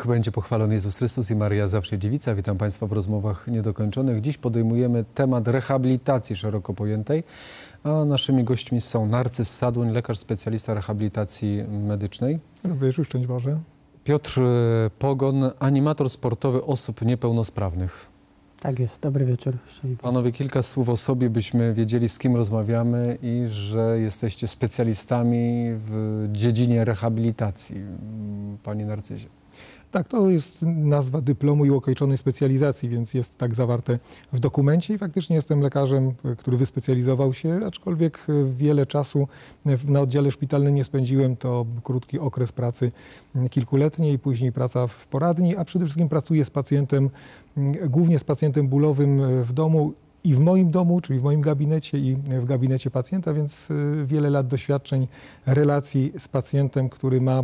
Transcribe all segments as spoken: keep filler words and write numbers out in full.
Niech będzie pochwalony Jezus Chrystus i Maryja zawsze dziewica. Witam Państwa w rozmowach niedokończonych. Dziś podejmujemy temat rehabilitacji szeroko pojętej, a naszymi gośćmi są Narcyz Saduń, lekarz specjalista rehabilitacji medycznej. Dobry wieczór, szczęść Boże. Piotr Pogoń, animator sportowy osób niepełnosprawnych. Tak jest, dobry wieczór. Szczęść Boże. Panowie, kilka słów o sobie, byśmy wiedzieli, z kim rozmawiamy i że jesteście specjalistami w dziedzinie rehabilitacji. Panie Narcyzie. Tak, to jest nazwa dyplomu i ukończonej specjalizacji, więc jest tak zawarte w dokumencie i faktycznie jestem lekarzem, który wyspecjalizował się, aczkolwiek wiele czasu na oddziale szpitalnym nie spędziłem. To krótki okres pracy kilkuletniej, później praca w poradni, a przede wszystkim pracuję z pacjentem, głównie z pacjentem bólowym w domu i w moim domu, czyli w moim gabinecie i w gabinecie pacjenta, więc wiele lat doświadczeń, relacji z pacjentem, który ma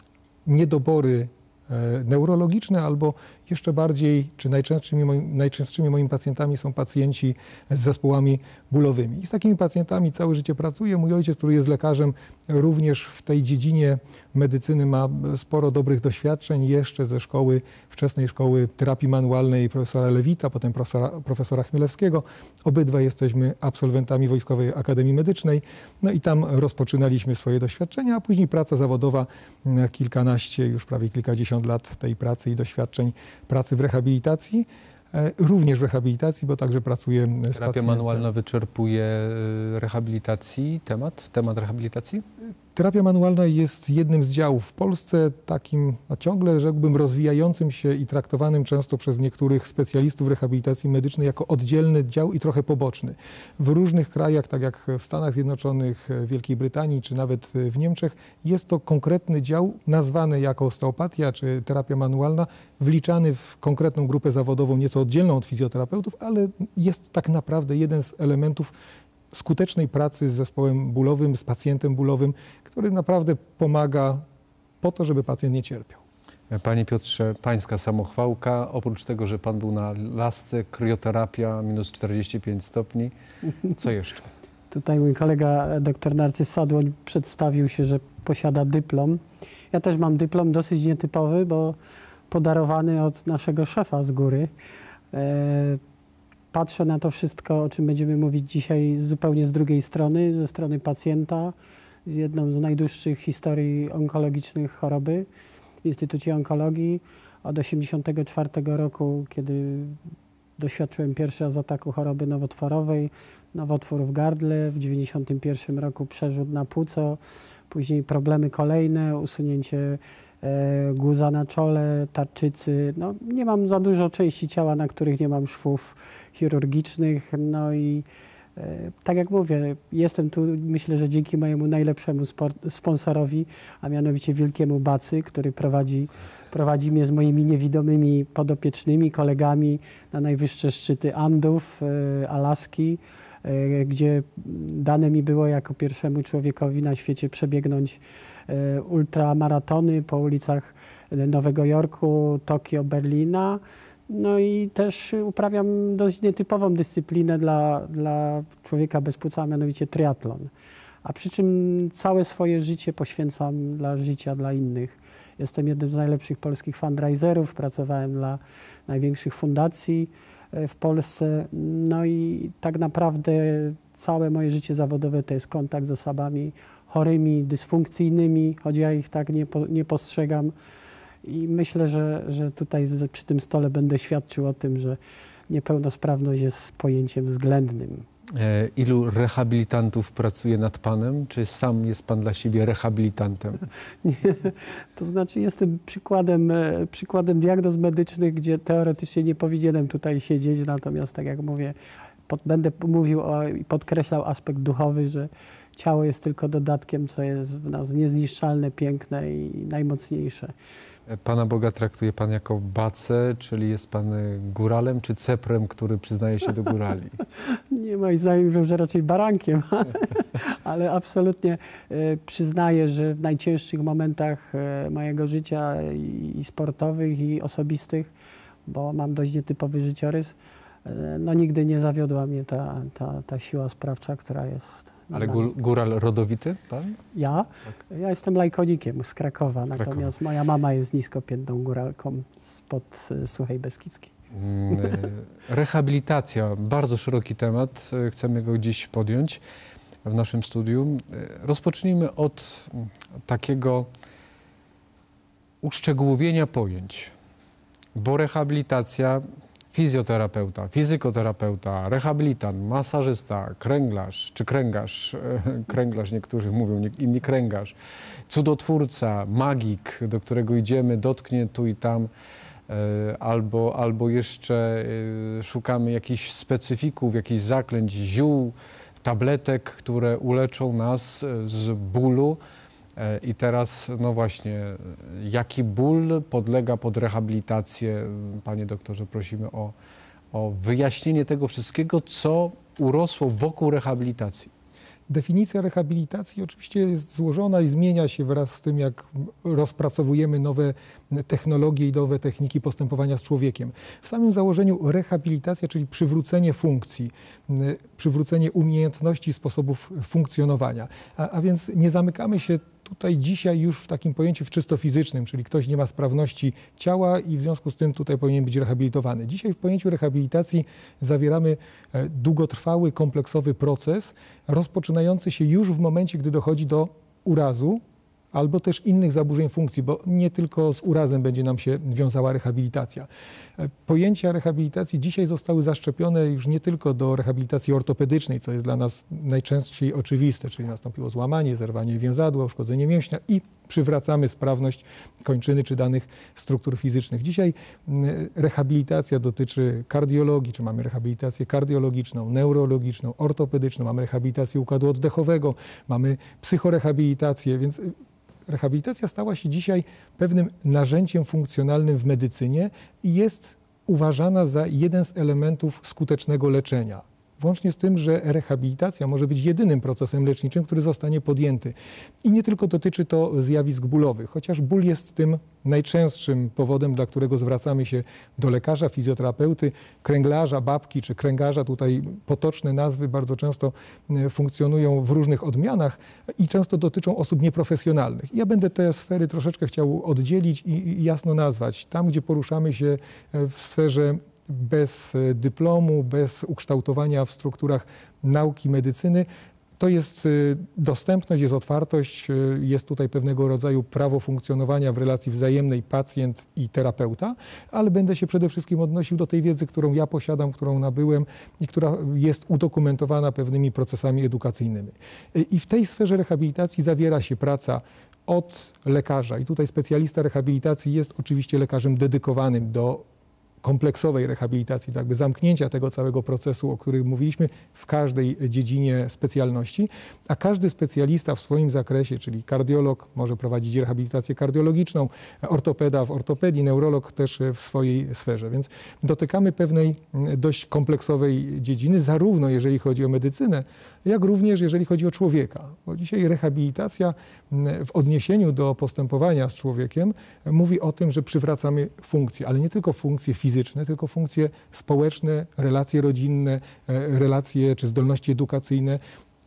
niedobory neurologiczne albo jeszcze bardziej, czy najczęstszymi moim, najczęstszymi moimi pacjentami są pacjenci z zespołami bólowymi. I z takimi pacjentami całe życie pracuję. Mój ojciec, który jest lekarzem, również w tej dziedzinie medycyny ma sporo dobrych doświadczeń jeszcze ze szkoły, wczesnej szkoły terapii manualnej profesora Lewita, potem profesora, profesora Chmielewskiego. Obydwaj jesteśmy absolwentami Wojskowej Akademii Medycznej. No i tam rozpoczynaliśmy swoje doświadczenia, a później praca zawodowa, kilkanaście, już prawie kilkadziesiąt lat tej pracy i doświadczeń pracy w rehabilitacji, również w rehabilitacji, bo także pracuję z pacjentem. Terapia manualna wyczerpuje rehabilitacji, temat, temat rehabilitacji? Terapia manualna jest jednym z działów w Polsce, takim a ciągle, rzekłbym, rozwijającym się i traktowanym często przez niektórych specjalistów rehabilitacji medycznej jako oddzielny dział i trochę poboczny. W różnych krajach, tak jak w Stanach Zjednoczonych, Wielkiej Brytanii czy nawet w Niemczech, jest to konkretny dział nazwany jako osteopatia czy terapia manualna, wliczany w konkretną grupę zawodową, nieco oddzielną od fizjoterapeutów, ale jest tak naprawdę jeden z elementów skutecznej pracy z zespołem bólowym, z pacjentem bólowym, który naprawdę pomaga po to, żeby pacjent nie cierpiał. Panie Piotrze, pańska samochwałka, oprócz tego, że pan był na lasce, krioterapia, minus czterdzieści pięć stopni, co jeszcze? Tutaj mój kolega dr Narcyz Saduń przedstawił się, że posiada dyplom. Ja też mam dyplom dosyć nietypowy, bo podarowany od naszego szefa z góry. E Patrzę na to wszystko, o czym będziemy mówić dzisiaj, zupełnie z drugiej strony, ze strony pacjenta, z jedną z najdłuższych historii onkologicznych choroby w Instytucie Onkologii. Od osiemdziesiątego czwartego roku, kiedy doświadczyłem pierwszy raz ataku choroby nowotworowej, nowotwór w gardle, w dziewięćdziesiątym pierwszym roku przerzut na płuco, później problemy kolejne, usunięcie guza na czole, tarczycy. No, nie mam za dużo części ciała, na których nie mam szwów chirurgicznych. No i e, tak jak mówię, jestem tu, myślę, że dzięki mojemu najlepszemu sport, sponsorowi, a mianowicie Wielkiemu Bacy, który prowadzi, prowadzi mnie z moimi niewidomymi podopiecznymi, kolegami na najwyższe szczyty Andów, e, Alaski, e, gdzie dane mi było jako pierwszemu człowiekowi na świecie przebiegnąć ultramaratony po ulicach Nowego Jorku, Tokio, Berlina. No i też uprawiam dość nietypową dyscyplinę dla, dla człowieka bez płuca, a mianowicie triatlon. A przy czym całe swoje życie poświęcam dla życia, dla innych. Jestem jednym z najlepszych polskich fundraiserów, pracowałem dla największych fundacji w Polsce. No i tak naprawdę całe moje życie zawodowe to jest kontakt z osobami chorymi, dysfunkcyjnymi, choć ja ich tak nie, po, nie postrzegam. I myślę, że, że tutaj przy tym stole będę świadczył o tym, że niepełnosprawność jest pojęciem względnym. E, ilu rehabilitantów pracuje nad panem? Czy sam jest pan dla siebie rehabilitantem? Nie, to znaczy jestem przykładem, przykładem diagnoz medycznych, gdzie teoretycznie nie powinienem tutaj siedzieć, natomiast tak jak mówię, pod, będę mówił o, i podkreślał aspekt duchowy, że ciało jest tylko dodatkiem, co jest w nas niezniszczalne, piękne i najmocniejsze. Pana Boga traktuje pan jako bacę, czyli jest pan góralem, czy ceprem, który przyznaje się do górali? Nie, moim zdaniem mówią, że raczej barankiem, ale absolutnie przyznaję, że w najcięższych momentach mojego życia i sportowych, i osobistych, bo mam dość nietypowy życiorys, no nigdy nie zawiodła mnie ta, ta, ta siła sprawcza, która jest Ale Mam- gór, góral rodowity pan? Ja? Ja jestem lajkonikiem z Krakowa, Z Krakowa. natomiast moja mama jest niskopiętną góralką spod e, Suchej Beskidzkiej. Mm, e, Rehabilitacja, bardzo szeroki temat, e, chcemy go dziś podjąć w naszym studiu. E, Rozpocznijmy od mm, takiego uszczegółowienia pojęć, bo rehabilitacja, fizjoterapeuta, fizykoterapeuta, rehabilitant, masażysta, kręglarz czy kręgarz, e, kręglarz niektórzy mówią, nie- inni kręgarz, cudotwórca, magik, do którego idziemy, dotknie tu i tam, e, albo, albo jeszcze e, szukamy jakichś specyfików, jakichś zaklęć, ziół, tabletek, które uleczą nas e, z bólu. E, I teraz, no właśnie, e, jaki ból podlega pod rehabilitację? Panie doktorze, prosimy o, o wyjaśnienie tego wszystkiego, co urosło wokół rehabilitacji. Definicja rehabilitacji oczywiście jest złożona i zmienia się wraz z tym, jak rozpracowujemy nowe technologie i nowe techniki postępowania z człowiekiem. W samym założeniu rehabilitacja, czyli przywrócenie funkcji, y, przywrócenie umiejętności, sposobów funkcjonowania. A, a więc nie zamykamy się tutaj dzisiaj już w takim pojęciu w czysto fizycznym, czyli ktoś nie ma sprawności ciała i w związku z tym tutaj powinien być rehabilitowany. Dzisiaj w pojęciu rehabilitacji zawieramy e, długotrwały, kompleksowy proces rozpoczynający się już w momencie, gdy dochodzi do urazu albo też innych zaburzeń funkcji, bo nie tylko z urazem będzie nam się wiązała rehabilitacja. E, Pojęcia rehabilitacji dzisiaj zostały zaszczepione już nie tylko do rehabilitacji ortopedycznej, co jest dla nas najczęściej oczywiste, czyli nastąpiło złamanie, zerwanie więzadła, uszkodzenie mięśnia i przywracamy sprawność kończyny czy danych struktur fizycznych. Dzisiaj mm, rehabilitacja dotyczy kardiologii, czy mamy rehabilitację kardiologiczną, neurologiczną, ortopedyczną, mamy rehabilitację układu oddechowego, mamy psychorehabilitację, więc y, rehabilitacja stała się dzisiaj pewnym narzędziem funkcjonalnym w medycynie i jest uważana za jeden z elementów skutecznego leczenia. Włącznie z tym, że rehabilitacja może być jedynym procesem leczniczym, który zostanie podjęty. I nie tylko dotyczy to zjawisk bólowych, chociaż ból jest tym najczęstszym powodem, dla którego zwracamy się do lekarza, fizjoterapeuty, kręglarza, babki czy kręgarza. Tutaj potoczne nazwy bardzo często e, funkcjonują w różnych odmianach i często dotyczą osób nieprofesjonalnych. Ja będę te sfery troszeczkę chciał oddzielić i, i jasno nazwać. Tam, gdzie poruszamy się e, w sferze bez e, dyplomu, bez ukształtowania w strukturach nauki medycyny, to jest y, dostępność, jest otwartość, y, jest tutaj pewnego rodzaju prawo funkcjonowania w relacji wzajemnej pacjent i terapeuta, ale będę się przede wszystkim odnosił do tej wiedzy, którą ja posiadam, którą nabyłem i która jest udokumentowana pewnymi procesami edukacyjnymi. Y, I w tej sferze rehabilitacji zawiera się praca od lekarza i tutaj specjalista rehabilitacji jest oczywiście lekarzem dedykowanym do kompleksowej rehabilitacji, tak jakby zamknięcia tego całego procesu, o którym mówiliśmy, w każdej dziedzinie specjalności, a każdy specjalista w swoim zakresie, czyli kardiolog może prowadzić rehabilitację kardiologiczną, ortopeda w ortopedii, neurolog też w swojej sferze. Więc dotykamy pewnej dość kompleksowej dziedziny, zarówno jeżeli chodzi o medycynę, jak również jeżeli chodzi o człowieka. Bo dzisiaj rehabilitacja w odniesieniu do postępowania z człowiekiem mówi o tym, że przywracamy funkcje, ale nie tylko funkcje fizyczne, tylko funkcje społeczne, relacje rodzinne, relacje czy zdolności edukacyjne.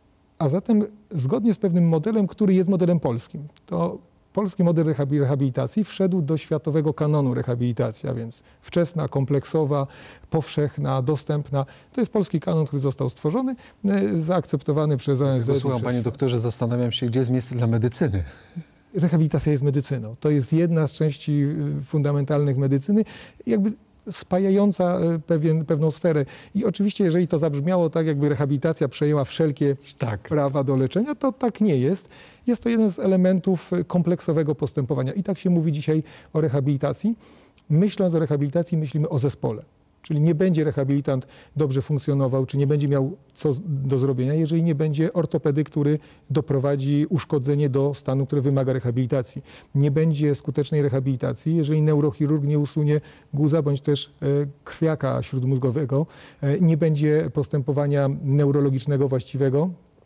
A zatem zgodnie z pewnym modelem, który jest modelem polskim, to polski model rehabilitacji wszedł do światowego kanonu rehabilitacji, a więc wczesna, kompleksowa, powszechna, dostępna. To jest polski kanon, który został stworzony, zaakceptowany przez O N Z. Słucham, panie doktorze, zastanawiam się, gdzie jest miejsce dla medycyny. Rehabilitacja jest medycyną. To jest jedna z części fundamentalnych medycyny, jakby spajająca pewien, pewną sferę. I oczywiście, jeżeli to zabrzmiało tak, jakby rehabilitacja przejęła wszelkie Tak. prawa do leczenia, to tak nie jest. Jest to jeden z elementów kompleksowego postępowania. I tak się mówi dzisiaj o rehabilitacji. Myśląc o rehabilitacji, myślimy o zespole. Czyli nie będzie rehabilitant dobrze funkcjonował, czy nie będzie miał co do zrobienia, jeżeli nie będzie ortopedy, który doprowadzi uszkodzenie do stanu, który wymaga rehabilitacji. Nie będzie skutecznej rehabilitacji, jeżeli neurochirurg nie usunie guza bądź też krwiaka śródmózgowego. Nie będzie postępowania neurologicznego właściwego,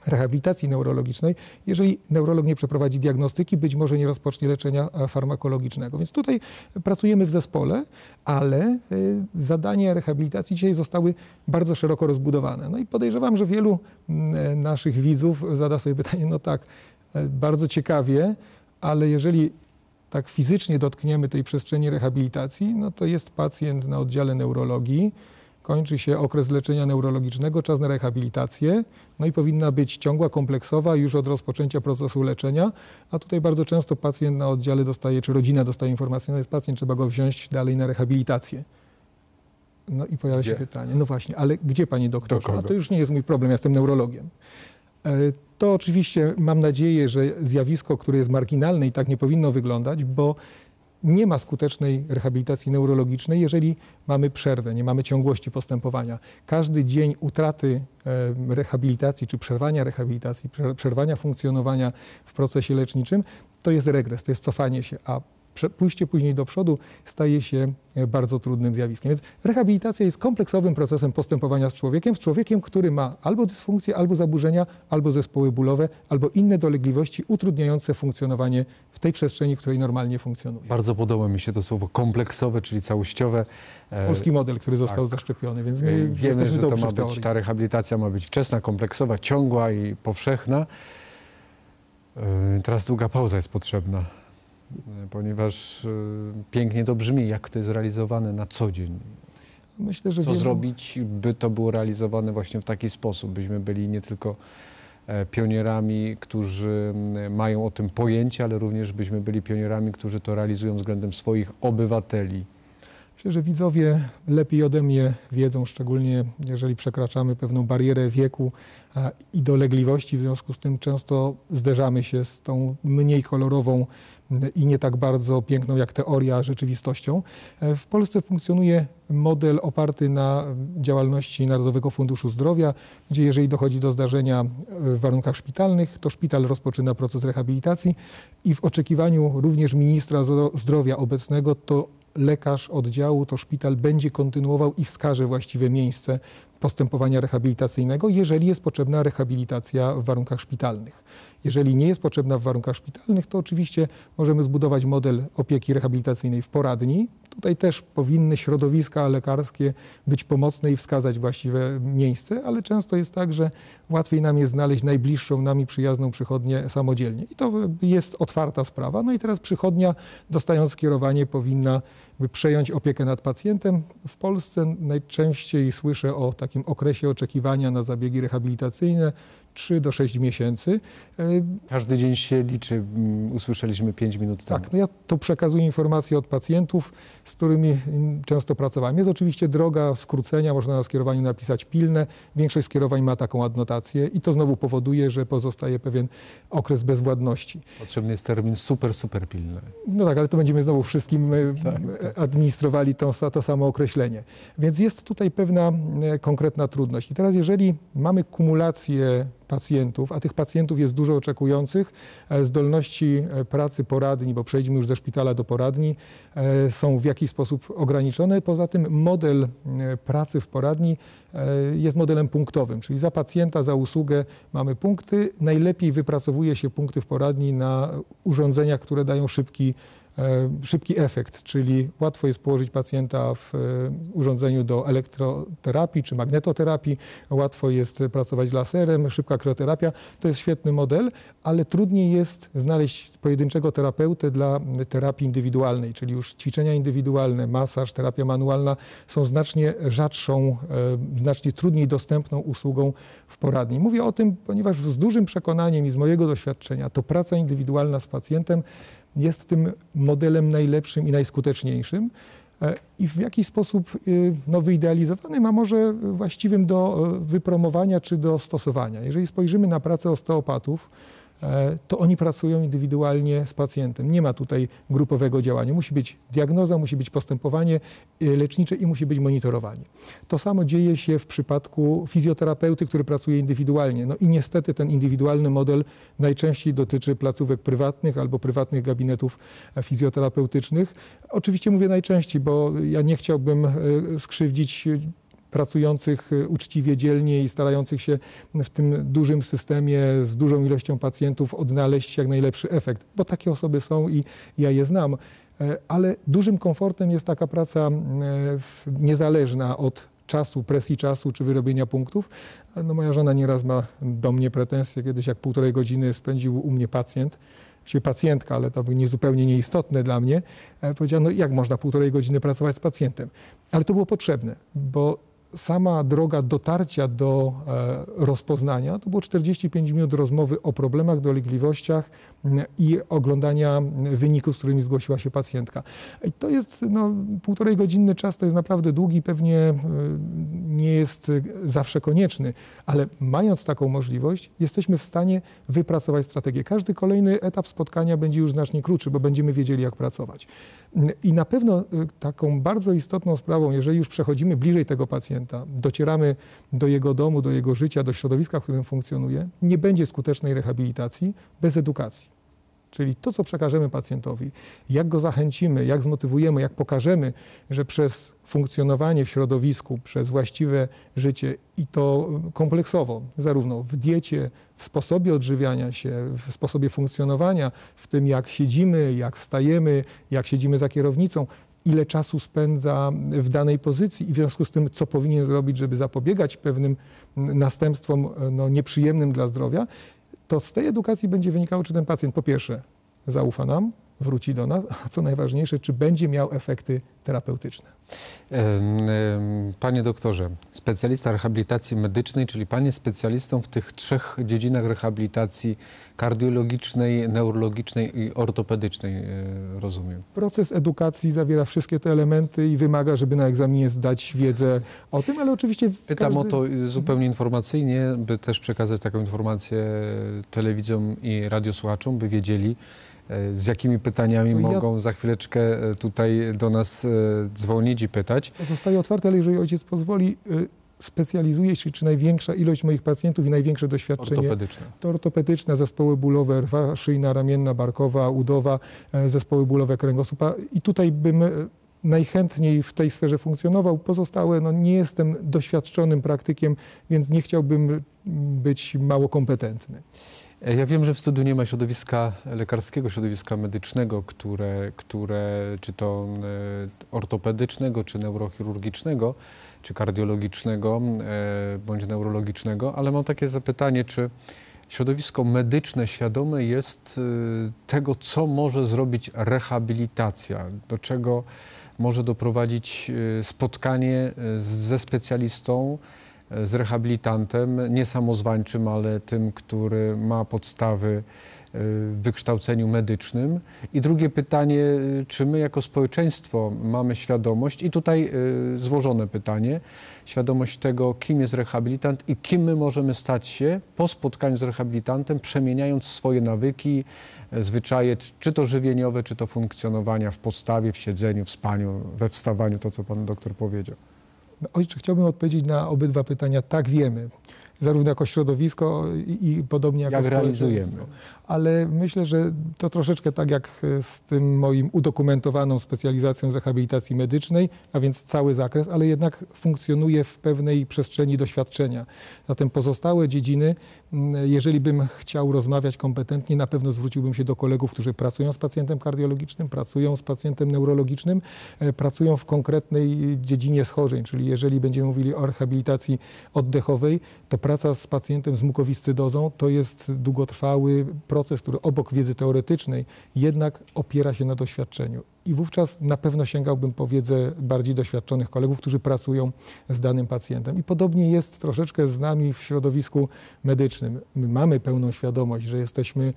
rehabilitacji neurologicznej, jeżeli neurolog nie przeprowadzi diagnostyki, być może nie rozpocznie leczenia farmakologicznego. Więc tutaj pracujemy w zespole, ale zadania rehabilitacji dzisiaj zostały bardzo szeroko rozbudowane. No i podejrzewam, że wielu naszych widzów zada sobie pytanie, no tak, bardzo ciekawie, ale jeżeli tak fizycznie dotkniemy tej przestrzeni rehabilitacji, no to jest pacjent na oddziale neurologii, kończy się okres leczenia neurologicznego, czas na rehabilitację, no i powinna być ciągła, kompleksowa już od rozpoczęcia procesu leczenia, a tutaj bardzo często pacjent na oddziale dostaje, czy rodzina dostaje informację, no jest pacjent, trzeba go wziąć dalej na rehabilitację. No i pojawia Gdzie? się pytanie, no właśnie, ale gdzie, panie doktorze? Do A to już nie jest mój problem, ja jestem neurologiem. To oczywiście mam nadzieję, że zjawisko, które jest marginalne i tak nie powinno wyglądać, bo nie ma skutecznej rehabilitacji neurologicznej, jeżeli mamy przerwę, nie mamy ciągłości postępowania. Każdy dzień utraty rehabilitacji czy przerwania rehabilitacji, przerwania funkcjonowania w procesie leczniczym, to jest regres, to jest cofanie się, a pójście później do przodu staje się bardzo trudnym zjawiskiem. Więc rehabilitacja jest kompleksowym procesem postępowania z człowiekiem, z człowiekiem, który ma albo dysfunkcję, albo zaburzenia, albo zespoły bólowe, albo inne dolegliwości utrudniające funkcjonowanie w tej przestrzeni, w której normalnie funkcjonuje. Bardzo podoba mi się to słowo kompleksowe, czyli całościowe. Polski model, który został tak. zaszczepiony, więc my Wiemy, jesteśmy że to dobrzy ma w być, teorii. ta rehabilitacja ma być wczesna, kompleksowa, ciągła i powszechna. Teraz długa pauza jest potrzebna, ponieważ pięknie to brzmi, jak to jest realizowane na co dzień. Myślę, że Co wielu... zrobić, by to było realizowane właśnie w taki sposób, byśmy byli nie tylko pionierami, którzy mają o tym pojęcie, ale również byśmy byli pionierami, którzy to realizują względem swoich obywateli. Myślę, że widzowie lepiej ode mnie wiedzą, szczególnie jeżeli przekraczamy pewną barierę wieku i dolegliwości. W związku z tym często zderzamy się z tą mniej kolorową i nie tak bardzo piękną jak teoria rzeczywistością. W Polsce funkcjonuje model oparty na działalności Narodowego Funduszu Zdrowia, gdzie jeżeli dochodzi do zdarzenia w warunkach szpitalnych, to szpital rozpoczyna proces rehabilitacji i w oczekiwaniu również ministra zdrowia obecnego to lekarz oddziału, to szpital będzie kontynuował i wskaże właściwe miejsce postępowania rehabilitacyjnego, jeżeli jest potrzebna rehabilitacja w warunkach szpitalnych. Jeżeli nie jest potrzebna w warunkach szpitalnych, to oczywiście możemy zbudować model opieki rehabilitacyjnej w poradni. Tutaj też powinny środowiska lekarskie być pomocne i wskazać właściwe miejsce, ale często jest tak, że łatwiej nam jest znaleźć najbliższą nami przyjazną przychodnię samodzielnie. I to jest otwarta sprawa. No i teraz przychodnia, dostając skierowanie, powinna przejąć opiekę nad pacjentem. W Polsce najczęściej słyszę o takim okresie oczekiwania na zabiegi rehabilitacyjne trzy do sześciu miesięcy. Każdy dzień się liczy, usłyszeliśmy pięć minut temu. Tak, no ja to przekazuję informacje od pacjentów, z którymi często pracowałem. Jest oczywiście droga skrócenia, można na skierowaniu napisać pilne. Większość skierowań ma taką adnotację i to znowu powoduje, że pozostaje pewien okres bezwładności. Potrzebny jest termin super, super pilny. No tak, ale to będziemy znowu wszystkim tak, tak. administrowali to, to samo określenie. Więc jest tutaj pewna konkretna trudność. I teraz jeżeli mamy kumulację pacjentów, a tych pacjentów jest dużo oczekujących, zdolności pracy poradni, bo przejdźmy już ze szpitala do poradni, są w jakiś sposób ograniczone. Poza tym model pracy w poradni jest modelem punktowym, czyli za pacjenta, za usługę mamy punkty. Najlepiej wypracowuje się punkty w poradni na urządzeniach, które dają szybki szybki efekt, czyli łatwo jest położyć pacjenta w urządzeniu do elektroterapii czy magnetoterapii, łatwo jest pracować laserem, szybka krioterapia. To jest świetny model, ale trudniej jest znaleźć pojedynczego terapeutę dla terapii indywidualnej, czyli już ćwiczenia indywidualne, masaż, terapia manualna są znacznie rzadszą, znacznie trudniej dostępną usługą w poradni. Mówię o tym, ponieważ z dużym przekonaniem i z mojego doświadczenia to praca indywidualna z pacjentem jest tym modelem najlepszym i najskuteczniejszym i w jakiś sposób no, wyidealizowanym, a może właściwym do wypromowania czy do stosowania. Jeżeli spojrzymy na pracę osteopatów, to oni pracują indywidualnie z pacjentem. Nie ma tutaj grupowego działania. Musi być diagnoza, musi być postępowanie lecznicze i musi być monitorowanie. To samo dzieje się w przypadku fizjoterapeuty, który pracuje indywidualnie. No i niestety ten indywidualny model najczęściej dotyczy placówek prywatnych albo prywatnych gabinetów fizjoterapeutycznych. Oczywiście mówię najczęściej, bo ja nie chciałbym skrzywdzić pracujących uczciwie, dzielnie i starających się w tym dużym systemie z dużą ilością pacjentów odnaleźć jak najlepszy efekt, bo takie osoby są i ja je znam. Ale dużym komfortem jest taka praca niezależna od czasu, presji czasu czy wyrobienia punktów. No, moja żona nieraz ma do mnie pretensje, kiedyś jak półtorej godziny spędził u mnie pacjent, właściwie pacjentka, ale to było niezupełnie nieistotne dla mnie. Powiedziała, no jak można półtorej godziny pracować z pacjentem? Ale to było potrzebne, bo sama droga dotarcia do e, rozpoznania to było czterdzieści pięć minut rozmowy o problemach, dolegliwościach i oglądania wyników, z którymi zgłosiła się pacjentka. I to jest no, półtorej godzinny czas, to jest naprawdę długi, pewnie e, nie jest zawsze konieczny, ale mając taką możliwość, jesteśmy w stanie wypracować strategię. Każdy kolejny etap spotkania będzie już znacznie krótszy, bo będziemy wiedzieli, jak pracować. I na pewno taką bardzo istotną sprawą, jeżeli już przechodzimy bliżej tego pacjenta, docieramy do jego domu, do jego życia, do środowiska, w którym funkcjonuje, nie będzie skutecznej rehabilitacji bez edukacji. Czyli to, co przekażemy pacjentowi, jak go zachęcimy, jak zmotywujemy, jak pokażemy, że przez funkcjonowanie w środowisku, przez właściwe życie i to kompleksowo, zarówno w diecie, w sposobie odżywiania się, w sposobie funkcjonowania, w tym jak siedzimy, jak wstajemy, jak siedzimy za kierownicą, ile czasu spędza w danej pozycji i w związku z tym, co powinien zrobić, żeby zapobiegać pewnym następstwom no, nieprzyjemnym dla zdrowia, to z tej edukacji będzie wynikało, czy ten pacjent po pierwsze zaufa nam, wróci do nas, a co najważniejsze, czy będzie miał efekty terapeutyczne. Panie doktorze, specjalista rehabilitacji medycznej, czyli pan jest specjalistą w tych trzech dziedzinach rehabilitacji kardiologicznej, neurologicznej i ortopedycznej, rozumiem. Proces edukacji zawiera wszystkie te elementy i wymaga, żeby na egzaminie zdać wiedzę o tym, ale oczywiście... Pytam każdy... o to zupełnie informacyjnie, by też przekazać taką informację telewidzom i radiosłuchaczom, by wiedzieli, z jakimi pytaniami To ja- mogą za chwileczkę tutaj do nas dzwonić i pytać. Zostaje otwarte, ale jeżeli ojciec pozwoli, y, specjalizuję się, czy największa ilość moich pacjentów i największe doświadczenie Ortopedyczne. to ortopedyczne, zespoły bólowe, rwa szyjna, ramienna, barkowa, udowa, e, zespoły bólowe kręgosłupa. I tutaj bym e, najchętniej w tej sferze funkcjonował. Pozostałe, no nie jestem doświadczonym praktykiem, więc nie chciałbym być mało kompetentny. Ja wiem, że w studiu nie ma środowiska lekarskiego, środowiska medycznego, które, które czy to e, ortopedycznego, czy neurochirurgicznego, czy kardiologicznego, e, bądź neurologicznego, ale mam takie zapytanie, czy środowisko medyczne świadome jest e, tego, co może zrobić rehabilitacja, do czego może doprowadzić e, spotkanie e, ze specjalistą, z rehabilitantem, nie samozwańczym, ale tym, który ma podstawy w wykształceniu medycznym. I drugie pytanie, czy my jako społeczeństwo mamy świadomość, i tutaj złożone pytanie, świadomość tego, kim jest rehabilitant i kim my możemy stać się po spotkaniu z rehabilitantem, przemieniając swoje nawyki, zwyczaje, czy to żywieniowe, czy to funkcjonowania w postawie, w siedzeniu, w spaniu, we wstawaniu, to co pan doktor powiedział. No, ojcze, chciałbym odpowiedzieć na obydwa pytania. Tak, wiemy. Zarówno jako środowisko i, i podobnie jako Jak społeczeństwo. realizujemy. Ale myślę, że to troszeczkę tak jak z tym moim udokumentowaną specjalizacją z rehabilitacji medycznej, a więc cały zakres, ale jednak funkcjonuje w pewnej przestrzeni doświadczenia. Zatem pozostałe dziedziny, jeżeli bym chciał rozmawiać kompetentnie, na pewno zwróciłbym się do kolegów, którzy pracują z pacjentem kardiologicznym, pracują z pacjentem neurologicznym, pracują w konkretnej dziedzinie schorzeń, czyli jeżeli będziemy mówili o rehabilitacji oddechowej, to praca z pacjentem z mukowiscydozą to jest długotrwały proces, który obok wiedzy teoretycznej jednak opiera się na doświadczeniu. I wówczas na pewno sięgałbym po wiedzę bardziej doświadczonych kolegów, którzy pracują z danym pacjentem. I podobnie jest troszeczkę z nami w środowisku medycznym. My mamy pełną świadomość, że jesteśmy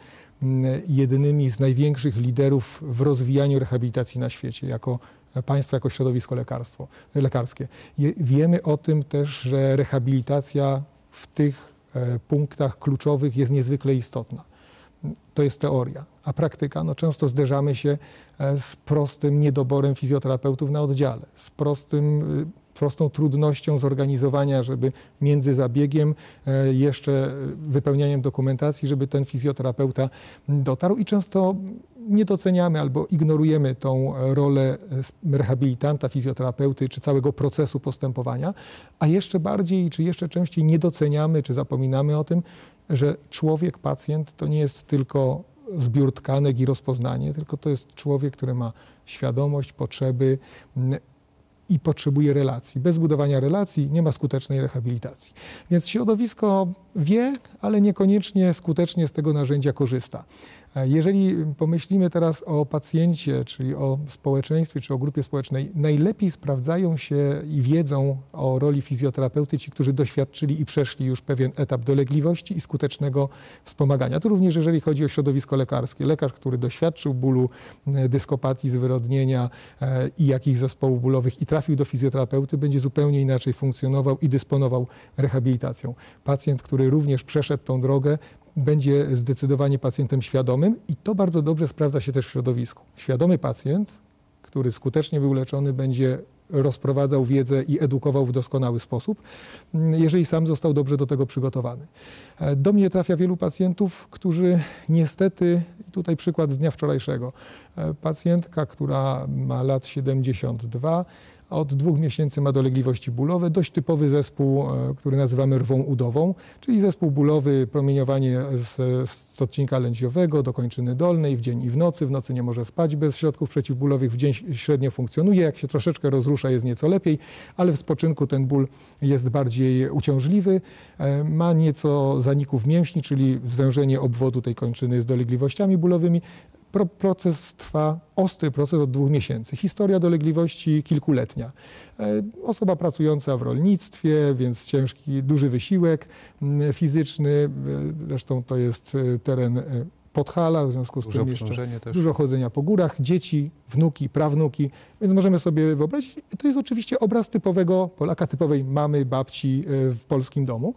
jedynymi z największych liderów w rozwijaniu rehabilitacji na świecie, jako państwo, jako środowisko lekarstwo, lekarskie. Je, wiemy o tym też, że rehabilitacja w tych e, punktach kluczowych jest niezwykle istotna. To jest teoria, a praktyka, no często zderzamy się z prostym niedoborem fizjoterapeutów na oddziale, z prostym, prostą trudnością zorganizowania, żeby między zabiegiem, jeszcze wypełnianiem dokumentacji, żeby ten fizjoterapeuta dotarł i często nie doceniamy albo ignorujemy tą rolę rehabilitanta, fizjoterapeuty czy całego procesu postępowania, a jeszcze bardziej czy jeszcze częściej nie doceniamy czy zapominamy o tym, że człowiek, pacjent to nie jest tylko zbiór tkanek i rozpoznanie, tylko to jest człowiek, który ma świadomość, potrzeby i potrzebuje relacji. Bez budowania relacji nie ma skutecznej rehabilitacji. Więc środowisko wie, ale niekoniecznie skutecznie z tego narzędzia korzysta. Jeżeli pomyślimy teraz o pacjencie, czyli o społeczeństwie, czy o grupie społecznej, najlepiej sprawdzają się i wiedzą o roli fizjoterapeuty ci, którzy doświadczyli i przeszli już pewien etap dolegliwości i skutecznego wspomagania. To również jeżeli chodzi o środowisko lekarskie. Lekarz, który doświadczył bólu, dyskopatii, zwyrodnienia i jakichś zespołów bólowych i trafił do fizjoterapeuty, będzie zupełnie inaczej funkcjonował i dysponował rehabilitacją. Pacjent, który również przeszedł tą drogę, będzie zdecydowanie pacjentem świadomym i to bardzo dobrze sprawdza się też w środowisku. Świadomy pacjent, który skutecznie był leczony, będzie rozprowadzał wiedzę i edukował w doskonały sposób, jeżeli sam został dobrze do tego przygotowany. Do mnie trafia wielu pacjentów, którzy niestety, tutaj przykład z dnia wczorajszego, pacjentka, która ma lat siedemdziesiąt dwa, a od dwóch miesięcy ma dolegliwości bólowe, dość typowy zespół, który nazywamy rwą udową, czyli zespół bólowy, promieniowanie z, z odcinka lędźwiowego do kończyny dolnej w dzień i w nocy. W nocy nie może spać bez środków przeciwbólowych, w dzień średnio funkcjonuje, jak się troszeczkę rozrusza, jest nieco lepiej, ale w spoczynku ten ból jest bardziej uciążliwy, ma nieco zaników mięśni, czyli zwężenie obwodu tej kończyny z dolegliwościami bólowymi. Proces trwa, ostry proces od dwóch miesięcy. Historia dolegliwości kilkuletnia. Osoba pracująca w rolnictwie, więc ciężki, duży wysiłek fizyczny. Zresztą to jest teren Podhala, w związku z Duże tym jeszcze też. dużo chodzenia po górach, dzieci, wnuki, prawnuki, więc możemy sobie wyobrazić, to jest oczywiście obraz typowego Polaka, typowej mamy, babci w polskim domu.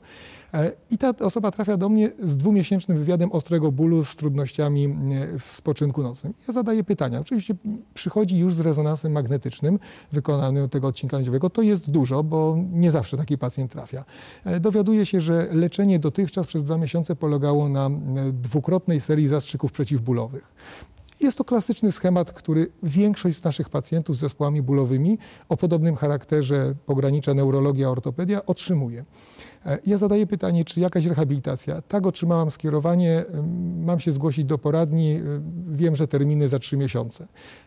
I ta osoba trafia do mnie z dwumiesięcznym wywiadem ostrego bólu z trudnościami w spoczynku nocnym. Ja zadaję pytania. Oczywiście przychodzi już z rezonansem magnetycznym wykonanym tego odcinka lędźwiowego. To jest dużo, bo nie zawsze taki pacjent trafia. Dowiaduje się, że leczenie dotychczas przez dwa miesiące polegało na dwukrotnej serii zastrzyków przeciwbólowych. Jest to klasyczny schemat, który większość z naszych pacjentów z zespołami bólowymi o podobnym charakterze pogranicza neurologia, ortopedia otrzymuje. Ja zadaję pytanie, czy jakaś rehabilitacja. Tak, otrzymałam skierowanie, mam się zgłosić do poradni, wiem, że terminy za trzy miesiące.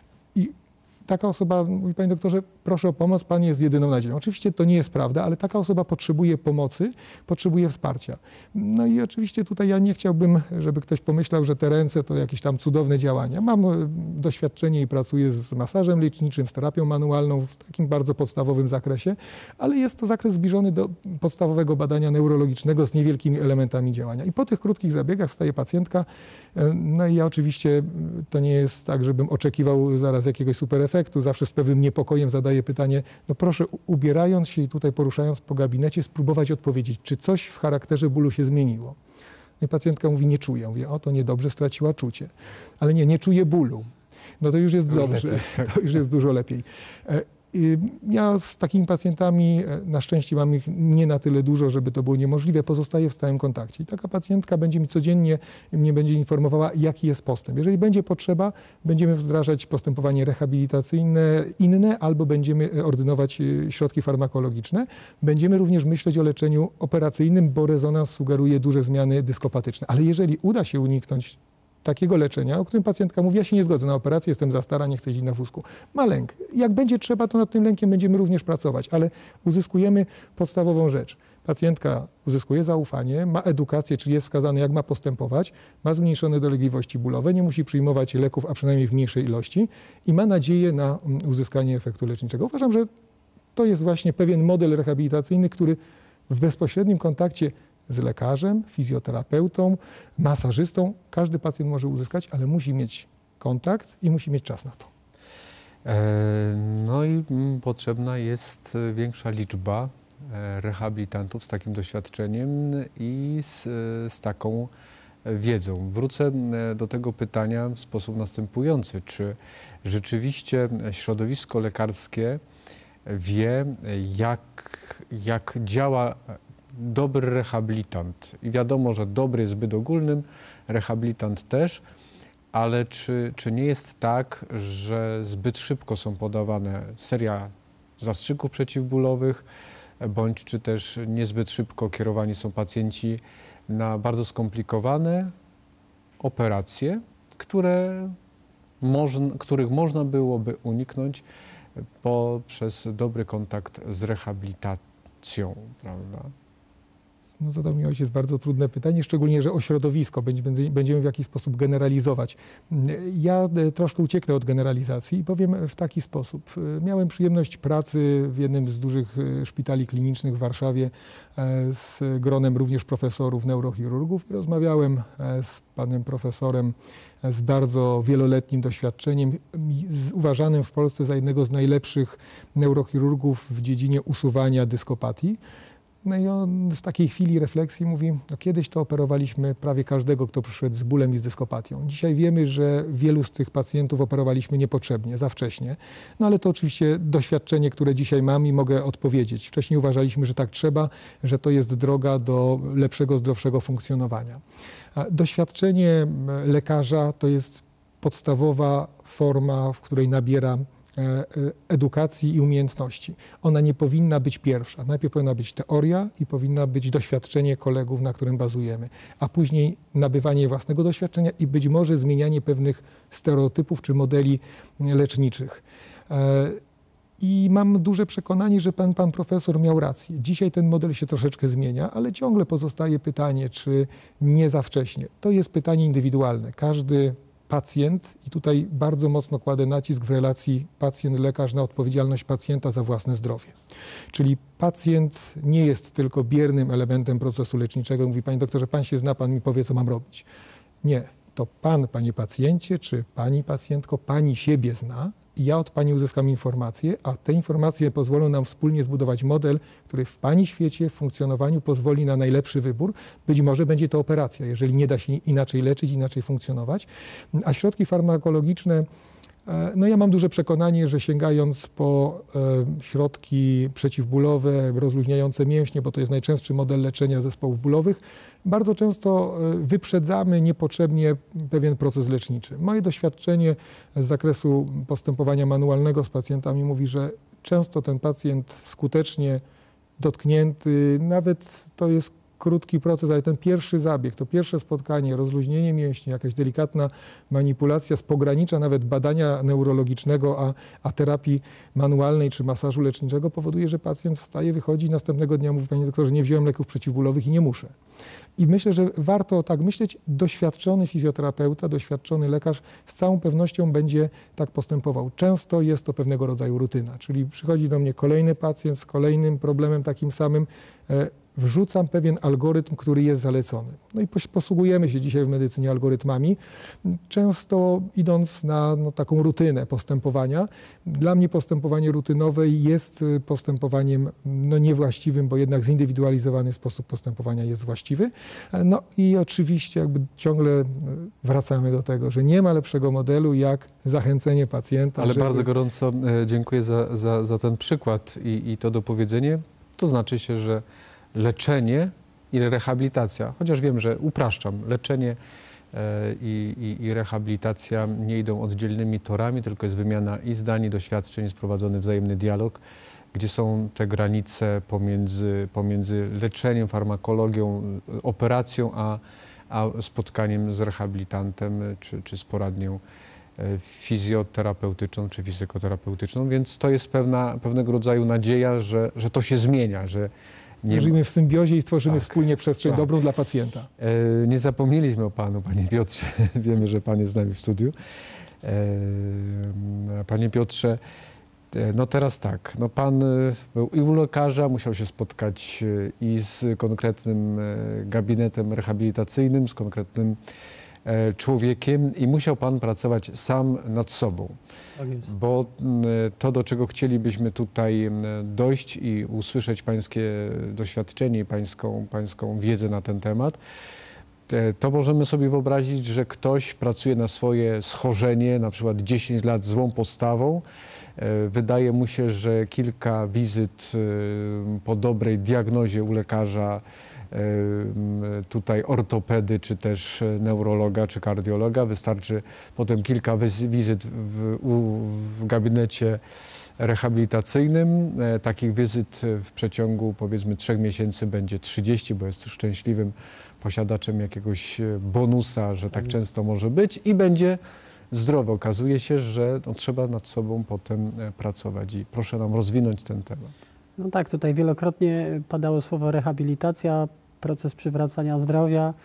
I taka osoba mówi: panie doktorze, proszę o pomoc, pan jest jedyną nadzieją. Oczywiście to nie jest prawda, ale taka osoba potrzebuje pomocy, potrzebuje wsparcia. No i oczywiście tutaj ja nie chciałbym, żeby ktoś pomyślał, że te ręce to jakieś tam cudowne działania. Mam doświadczenie i pracuję z masażem leczniczym, z terapią manualną w takim bardzo podstawowym zakresie, ale jest to zakres zbliżony do podstawowego badania neurologicznego z niewielkimi elementami działania. I po tych krótkich zabiegach wstaje pacjentka, no i ja oczywiście to nie jest tak, żebym oczekiwał zaraz jakiegoś super efektu. Zawsze z pewnym niepokojem zadaję pytanie, no proszę, ubierając się i tutaj poruszając po gabinecie, spróbować odpowiedzieć, czy coś w charakterze bólu się zmieniło. I pacjentka mówi: nie czuję. Mówię: o, to niedobrze, straciła czucie. Ale nie, nie czuję bólu. No to już jest Dużo dobrze, lepiej. to już jest dużo lepiej. Ja z takimi pacjentami, na szczęście mam ich nie na tyle dużo, żeby to było niemożliwe, pozostaję w stałym kontakcie. I taka pacjentka będzie mi codziennie, mnie będzie informowała, jaki jest postęp. Jeżeli będzie potrzeba, będziemy wdrażać postępowanie rehabilitacyjne inne, albo będziemy ordynować środki farmakologiczne. Będziemy również myśleć o leczeniu operacyjnym, bo rezonans sugeruje duże zmiany dyskopatyczne. Ale jeżeli uda się uniknąć takiego leczenia, o którym pacjentka mówi: ja się nie zgodzę na operację, jestem za stara, nie chcę iść na wózku. Ma lęk. Jak będzie trzeba, to nad tym lękiem będziemy również pracować, ale uzyskujemy podstawową rzecz. Pacjentka uzyskuje zaufanie, ma edukację, czyli jest wskazane, jak ma postępować, ma zmniejszone dolegliwości bólowe, nie musi przyjmować leków, a przynajmniej w mniejszej ilości, i ma nadzieję na uzyskanie efektu leczniczego. Uważam, że to jest właśnie pewien model rehabilitacyjny, który w bezpośrednim kontakcie z lekarzem, fizjoterapeutą, masażystą każdy pacjent może uzyskać, ale musi mieć kontakt i musi mieć czas na to. No i potrzebna jest większa liczba rehabilitantów z takim doświadczeniem i z, z taką wiedzą. Wrócę do tego pytania w sposób następujący. Czy rzeczywiście środowisko lekarskie wie, jak, jak działa dobry rehabilitant? I wiadomo, że dobry jest zbyt ogólnym, rehabilitant też. ale czy, czy nie jest tak, że zbyt szybko są podawane seria zastrzyków przeciwbólowych, bądź czy też niezbyt szybko kierowani są pacjenci na bardzo skomplikowane operacje, które można, których można byłoby uniknąć poprzez dobry kontakt z rehabilitacją, prawda? No, zadał mi ojciec bardzo trudne pytanie, szczególnie, że o środowisko będzie- będziemy w jakiś sposób generalizować. Ja e, troszkę ucieknę od generalizacji i powiem w taki sposób. E, Miałem przyjemność pracy w jednym z dużych e, szpitali klinicznych w Warszawie e, z gronem również profesorów, neurochirurgów i rozmawiałem e, z panem profesorem e, z bardzo wieloletnim doświadczeniem, i z, uważanym w Polsce za jednego z najlepszych neurochirurgów w dziedzinie usuwania dyskopatii. No i on w takiej chwili refleksji mówi, no kiedyś to operowaliśmy prawie każdego, kto przyszedł z bólem i z dyskopatią. Dzisiaj wiemy, że wielu z tych pacjentów operowaliśmy niepotrzebnie, za wcześnie. No ale to oczywiście doświadczenie, które dzisiaj mam i mogę odpowiedzieć. Wcześniej uważaliśmy, że tak trzeba, że to jest droga do lepszego, zdrowszego funkcjonowania. A doświadczenie lekarza to jest podstawowa forma, w której nabiera edukacji i umiejętności. Ona nie powinna być pierwsza. Najpierw powinna być teoria i powinna być doświadczenie kolegów, na którym bazujemy, a później nabywanie własnego doświadczenia i być może zmienianie pewnych stereotypów czy modeli leczniczych. I mam duże przekonanie, że pan, pan profesor miał rację. Dzisiaj ten model się troszeczkę zmienia, ale ciągle pozostaje pytanie, czy nie za wcześnie. To jest pytanie indywidualne. Każdy pacjent, i tutaj bardzo mocno kładę nacisk w relacji pacjent-lekarz na odpowiedzialność pacjenta za własne zdrowie. Czyli pacjent nie jest tylko biernym elementem procesu leczniczego. Mówi, panie doktorze, pan się zna, pan mi powie, co mam robić. Nie, to pan, panie pacjencie, czy pani pacjentko, pani siebie zna i ja od pani uzyskam informacje, a te informacje pozwolą nam wspólnie zbudować model, który w pani świecie, w funkcjonowaniu pozwoli na najlepszy wybór. Być może będzie to operacja, jeżeli nie da się inaczej leczyć, inaczej funkcjonować. A środki farmakologiczne, no ja mam duże przekonanie, że sięgając po e, środki przeciwbólowe, rozluźniające mięśnie, bo to jest najczęstszy model leczenia zespołów bólowych, bardzo często e, wyprzedzamy niepotrzebnie pewien proces leczniczy. Moje doświadczenie z zakresu postępowania manualnego z pacjentami mówi, że często ten pacjent skutecznie dotknięty, nawet to jest krótki proces, ale ten pierwszy zabieg, to pierwsze spotkanie, rozluźnienie mięśni, jakaś delikatna manipulacja z pogranicza nawet badania neurologicznego, a, a terapii manualnej czy masażu leczniczego powoduje, że pacjent wstaje, wychodzi i następnego dnia mówi, panie doktorze, nie wziąłem leków przeciwbólowych i nie muszę. I myślę, że warto tak myśleć, doświadczony fizjoterapeuta, doświadczony lekarz z całą pewnością będzie tak postępował. Często jest to pewnego rodzaju rutyna, czyli przychodzi do mnie kolejny pacjent z kolejnym problemem takim samym, wrzucam pewien algorytm, który jest zalecony. No i posługujemy się dzisiaj w medycynie algorytmami, często idąc na no, taką rutynę postępowania. Dla mnie postępowanie rutynowe jest postępowaniem no, niewłaściwym, bo jednak zindywidualizowany sposób postępowania jest właściwy. No i oczywiście jakby ciągle wracamy do tego, że nie ma lepszego modelu jak zachęcenie pacjenta. Ale żeby... bardzo gorąco e, dziękuję za, za, za ten przykład i, i to dopowiedzenie. To znaczy się, że leczenie i rehabilitacja, chociaż wiem, że upraszczam, leczenie i, i, i rehabilitacja nie idą oddzielnymi torami, tylko jest wymiana i zdań, i doświadczeń, jest prowadzony wzajemny dialog, gdzie są te granice pomiędzy, pomiędzy leczeniem, farmakologią, operacją, a, a spotkaniem z rehabilitantem czy, czy z poradnią fizjoterapeutyczną czy fizykoterapeutyczną, więc to jest pewna, pewnego rodzaju nadzieja, że, że to się zmienia, że nie Żyjemy w symbiozie i stworzymy tak, wspólnie przestrzeń tak. dobrą dla pacjenta. E, nie zapomnieliśmy o panu, panie Piotrze. Wiemy, że pan jest z nami w studiu. E, panie Piotrze, e, no teraz tak, no pan był i u lekarza, musiał się spotkać i z konkretnym gabinetem rehabilitacyjnym, z konkretnym człowiekiem i musiał pan pracować sam nad sobą. Tak jest. Bo to, do czego chcielibyśmy tutaj dojść i usłyszeć pańskie doświadczenie i pańską, pańską wiedzę na ten temat, to możemy sobie wyobrazić, że ktoś pracuje na swoje schorzenie, na przykład dziesięć lat złą postawą Wydaje mu się, że kilka wizyt po dobrej diagnozie u lekarza, tutaj ortopedy, czy też neurologa, czy kardiologa, wystarczy potem kilka wizyt w, w gabinecie rehabilitacyjnym. Takich wizyt w przeciągu powiedzmy trzech miesięcy będzie trzydzieści, bo jest szczęśliwym posiadaczem jakiegoś bonusa, że tak często może być i będzie zdrowy. Okazuje się, że no, trzeba nad sobą potem pracować i proszę nam rozwinąć ten temat. No tak, tutaj wielokrotnie padało słowo rehabilitacja, proces przywracania zdrowia.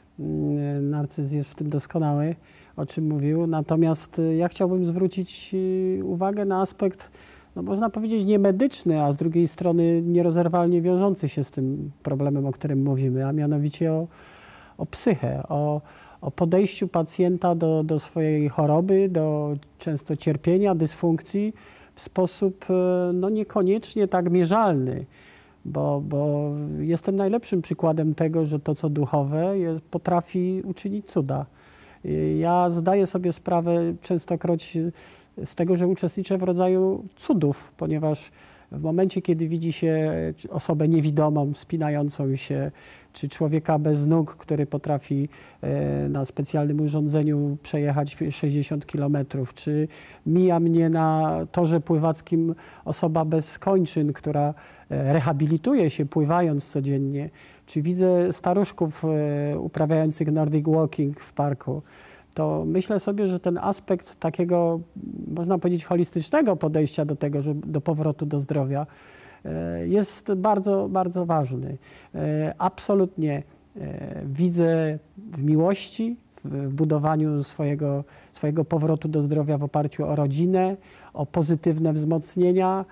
Narcyz jest w tym doskonały, o czym mówił. Natomiast ja chciałbym zwrócić uwagę na aspekt, no można powiedzieć niemedyczny, a z drugiej strony nierozerwalnie wiążący się z tym problemem, o którym mówimy, a mianowicie o, o psychę, o, o podejściu pacjenta do, do swojej choroby, do często cierpienia, dysfunkcji w sposób no, niekoniecznie tak mierzalny. Bo, bo jestem najlepszym przykładem tego, że to, co duchowe, jest, potrafi uczynić cuda. Ja zdaję sobie sprawę częstokroć z tego, że uczestniczę w rodzaju cudów, ponieważ w momencie, kiedy widzi się osobę niewidomą, wspinającą się, czy człowieka bez nóg, który potrafi na specjalnym urządzeniu przejechać sześćdziesiąt kilometrów, czy mija mnie na torze pływackim osoba bez kończyn, która rehabilituje się pływając codziennie, czy widzę staruszków uprawiających Nordic Walking w parku, to myślę sobie, że ten aspekt takiego, można powiedzieć, holistycznego podejścia do tego, że do powrotu do zdrowia jest bardzo, bardzo ważny. Absolutnie widzę w miłości, w budowaniu swojego, swojego powrotu do zdrowia w oparciu o rodzinę, o pozytywne wzmocnienia.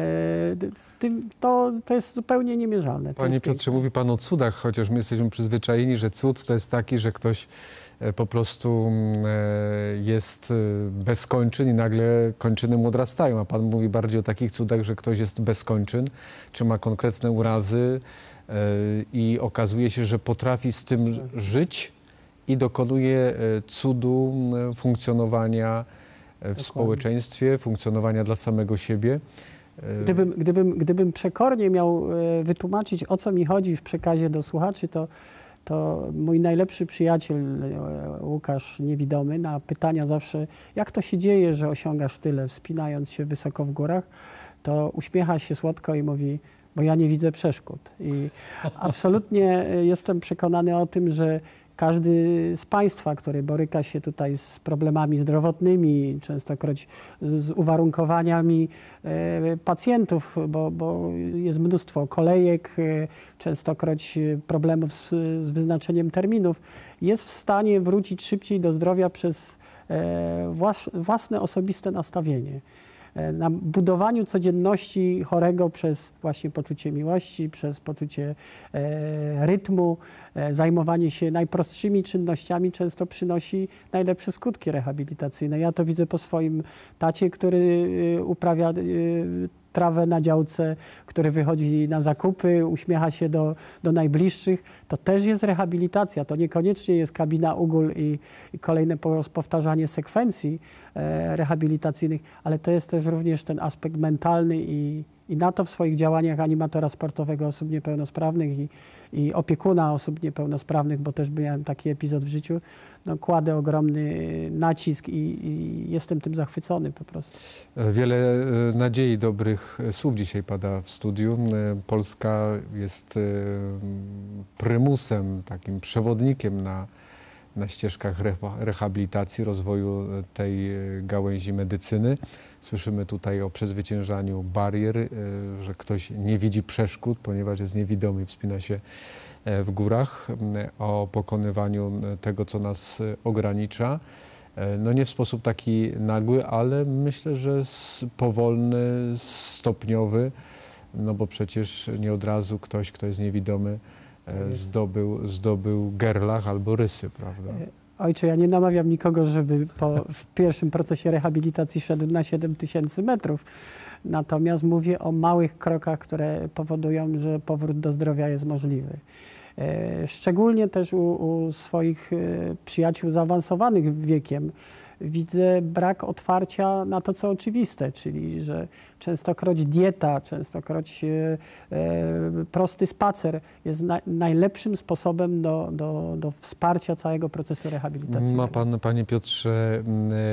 W tym, to, to jest zupełnie niemierzalne. To Panie Piotrze, mówi Pan o cudach, chociaż my jesteśmy przyzwyczajeni, że cud to jest taki, że ktoś po prostu jest bez kończyn i nagle kończyny mu odrastają, a Pan mówi bardziej o takich cudach, że ktoś jest bez kończyn, czy ma konkretne urazy i okazuje się, że potrafi z tym żyć i dokonuje cudu funkcjonowania w społeczeństwie, funkcjonowania dla samego siebie. Gdybym, gdybym, gdybym przekornie miał wytłumaczyć, o co mi chodzi w przekazie do słuchaczy, to, to mój najlepszy przyjaciel Łukasz Niewidomy na pytania zawsze, jak to się dzieje, że osiągasz tyle, wspinając się wysoko w górach, to uśmiecha się słodko i mówi, bo ja nie widzę przeszkód. I absolutnie jestem przekonany o tym, że każdy z Państwa, który boryka się tutaj z problemami zdrowotnymi, częstokroć z uwarunkowaniami e, pacjentów, bo, bo jest mnóstwo kolejek, e, częstokroć problemów z, z wyznaczeniem terminów, jest w stanie wrócić szybciej do zdrowia przez e, włas, własne osobiste nastawienie. Na budowaniu codzienności chorego przez właśnie poczucie miłości, przez poczucie e, rytmu, e, zajmowanie się najprostszymi czynnościami często przynosi najlepsze skutki rehabilitacyjne. Ja to widzę po swoim tacie, który e, uprawia e, trawę na działce, który wychodzi na zakupy, uśmiecha się do, do najbliższych. To też jest rehabilitacja. To niekoniecznie jest kabina ugól i, i kolejne powtarzanie sekwencji e, rehabilitacyjnych, ale to jest też również ten aspekt mentalny i, i na to w swoich działaniach animatora sportowego osób niepełnosprawnych i, i opiekuna osób niepełnosprawnych, bo też miałem taki epizod w życiu, no, kładę ogromny nacisk i, i jestem tym zachwycony po prostu. Wiele nadziei, dobrych słów dzisiaj pada w studiu. Polska jest prymusem, takim przewodnikiem na, na ścieżkach rehabilitacji, rozwoju tej gałęzi medycyny. Słyszymy tutaj o przezwyciężaniu barier, że ktoś nie widzi przeszkód, ponieważ jest niewidomy i wspina się w górach, o pokonywaniu tego, co nas ogranicza. No nie w sposób taki nagły, ale myślę, że powolny, stopniowy, no bo przecież nie od razu ktoś, kto jest niewidomy, zdobył, zdobył gerlach albo rysy, prawda? Ojcze, ja nie namawiam nikogo, żeby po, w pierwszym procesie rehabilitacji szedł na siedem tysięcy metrów. Natomiast mówię o małych krokach, które powodują, że powrót do zdrowia jest możliwy. Szczególnie też u, u swoich przyjaciół zaawansowanych wiekiem widzę brak otwarcia na to, co oczywiste, czyli że częstokroć dieta, częstokroć e, e, prosty spacer jest na, najlepszym sposobem do, do, do wsparcia całego procesu rehabilitacyjnego. Ma pan, panie Piotrze,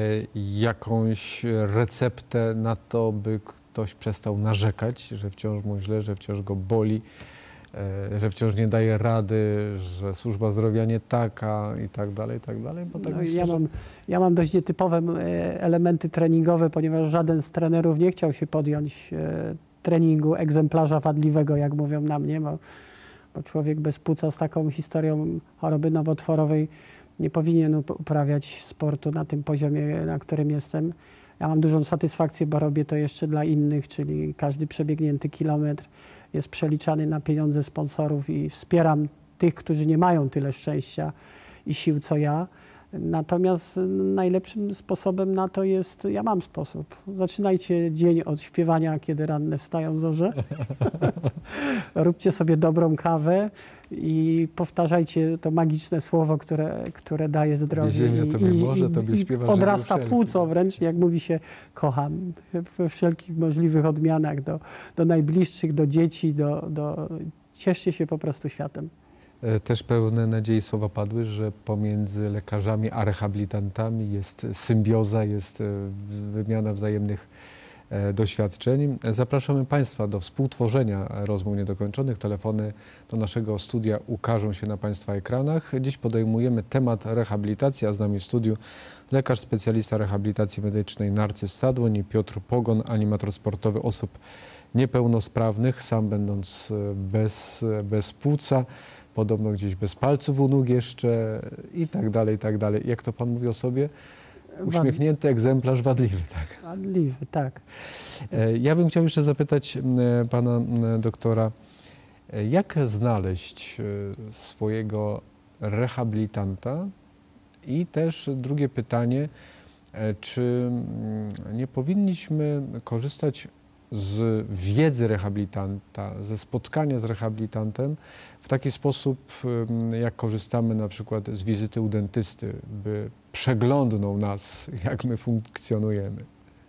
jakąś receptę na to, by ktoś przestał narzekać, że wciąż mu źle, że wciąż go boli, że wciąż nie daje rady, że służba zdrowia nie taka i tak dalej, i tak dalej? Bo tak no, myślę, ja, że... mam, ja mam dość nietypowe elementy treningowe, ponieważ żaden z trenerów nie chciał się podjąć treningu egzemplarza wadliwego, jak mówią na mnie, bo, bo człowiek bez płuca z taką historią choroby nowotworowej nie powinien uprawiać sportu na tym poziomie, na którym jestem. Ja mam dużą satysfakcję, bo robię to jeszcze dla innych, czyli każdy przebiegnięty kilometr jest przeliczany na pieniądze sponsorów i wspieram tych, którzy nie mają tyle szczęścia i sił co ja. Natomiast najlepszym sposobem na to jest, ja mam sposób. Zaczynajcie dzień od śpiewania, kiedy ranne wstają zorze. Róbcie sobie dobrą kawę i powtarzajcie to magiczne słowo, które, które daje zdrowie. Ziemia tobie może, tobie śpiewa, i odrasta wszelki. płuco wręcz, jak mówi się, kocham we wszelkich możliwych odmianach do, do najbliższych, do dzieci, do, do... cieszcie się po prostu światem. Też pełne nadziei słowa padły, że pomiędzy lekarzami a rehabilitantami jest symbioza, jest wymiana wzajemnych doświadczeń. Zapraszamy Państwa do współtworzenia rozmów niedokończonych. Telefony do naszego studia ukażą się na Państwa ekranach. Dziś podejmujemy temat rehabilitacji, a z nami w studiu lekarz specjalista rehabilitacji medycznej Narcyz Sadoń i Piotr Pogoń, animator sportowy osób niepełnosprawnych, sam będąc bez, bez płuca, podobno gdzieś bez palców u nóg jeszcze i tak dalej, i tak dalej. Jak to pan mówi o sobie? Uśmiechnięty egzemplarz wadliwy, tak. Wadliwy, tak. Ja bym chciał jeszcze zapytać pana doktora, jak znaleźć swojego rehabilitanta? I też drugie pytanie, czy nie powinniśmy korzystać z wiedzy rehabilitanta, ze spotkania z rehabilitantem w taki sposób, jak korzystamy na przykład z wizyty u dentysty, by przeglądnął nas, jak my funkcjonujemy?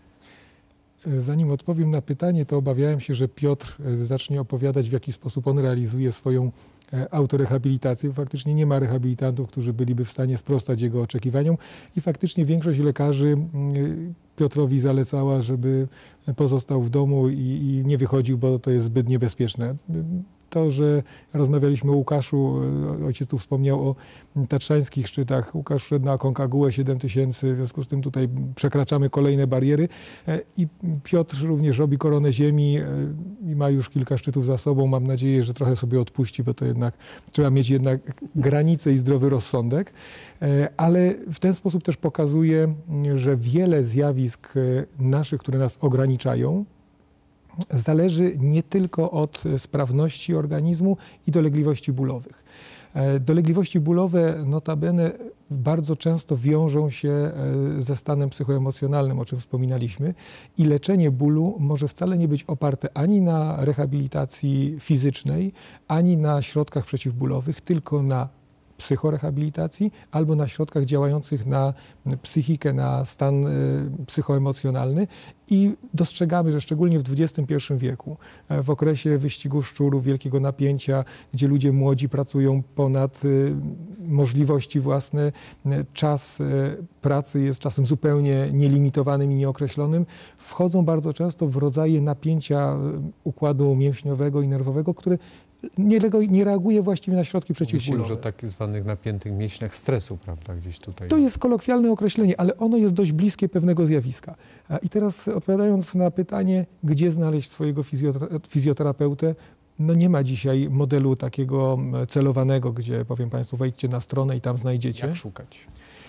Zanim odpowiem na pytanie, to obawiałem się, że Piotr zacznie opowiadać, w jaki sposób on realizuje swoją autorehabilitację. Faktycznie nie ma rehabilitantów, którzy byliby w stanie sprostać jego oczekiwaniom i faktycznie większość lekarzy Piotrowi zalecała, żeby pozostał w domu i, i nie wychodził, bo to jest zbyt niebezpieczne. To, że rozmawialiśmy o Łukaszu, ojciec tu wspomniał o tatrzańskich szczytach. Łukasz wszedł na Aconcagua siedem tysięcy, w związku z tym tutaj przekraczamy kolejne bariery. I Piotr również robi koronę ziemi i ma już kilka szczytów za sobą. Mam nadzieję, że trochę sobie odpuści, bo to jednak trzeba mieć jednak granice i zdrowy rozsądek. Ale w ten sposób też pokazuje, że wiele zjawisk naszych, które nas ograniczają, zależy nie tylko od sprawności organizmu i dolegliwości bólowych. Dolegliwości bólowe notabene bardzo często wiążą się ze stanem psychoemocjonalnym, o czym wspominaliśmy, i leczenie bólu może wcale nie być oparte ani na rehabilitacji fizycznej, ani na środkach przeciwbólowych, tylko na psychorehabilitacji albo na środkach działających na psychikę, na stan psychoemocjonalny i dostrzegamy, że szczególnie w dwudziestym pierwszym wieku, w okresie wyścigu szczurów, wielkiego napięcia, gdzie ludzie młodzi pracują ponad możliwości własne, czas pracy jest czasem zupełnie nielimitowanym i nieokreślonym, wchodzą bardzo często w rodzaje napięcia układu mięśniowego i nerwowego, które Nie, nie reaguje właściwie na środki przeciwbólowe. Mówimy już o tak zwanych napiętych mięśniach stresu, prawda, gdzieś tutaj. To jest kolokwialne określenie, ale ono jest dość bliskie pewnego zjawiska. I teraz odpowiadając na pytanie, gdzie znaleźć swojego fizjoterapeutę, no nie ma dzisiaj modelu takiego celowanego, gdzie powiem Państwu, wejdźcie na stronę i tam znajdziecie. Jak szukać?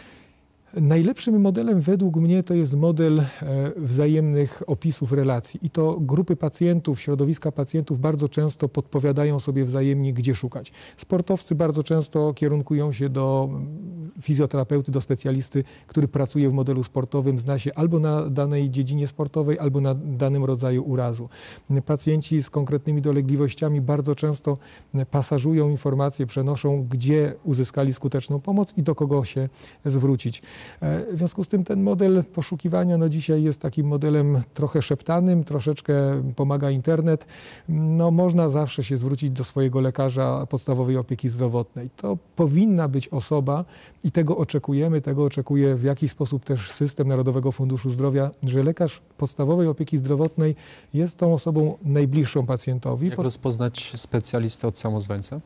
Najlepszym modelem według mnie to jest model wzajemnych opisów relacji i to grupy pacjentów, środowiska pacjentów bardzo często podpowiadają sobie wzajemnie, gdzie szukać. Sportowcy bardzo często kierunkują się do fizjoterapeuty do specjalisty, który pracuje w modelu sportowym, zna się albo na danej dziedzinie sportowej, albo na danym rodzaju urazu. Pacjenci z konkretnymi dolegliwościami bardzo często pasażują informacje, przenoszą, gdzie uzyskali skuteczną pomoc i do kogo się zwrócić. W związku z tym ten model poszukiwania no dzisiaj jest takim modelem trochę szeptanym, troszeczkę pomaga internet. No można zawsze się zwrócić do swojego lekarza podstawowej opieki zdrowotnej. To powinna być osoba i tego oczekujemy, tego oczekuje w jakiś sposób też system Narodowego Funduszu Zdrowia, że lekarz podstawowej opieki zdrowotnej jest tą osobą najbliższą pacjentowi. Jak rozpoznać specjalistę od samozwańca?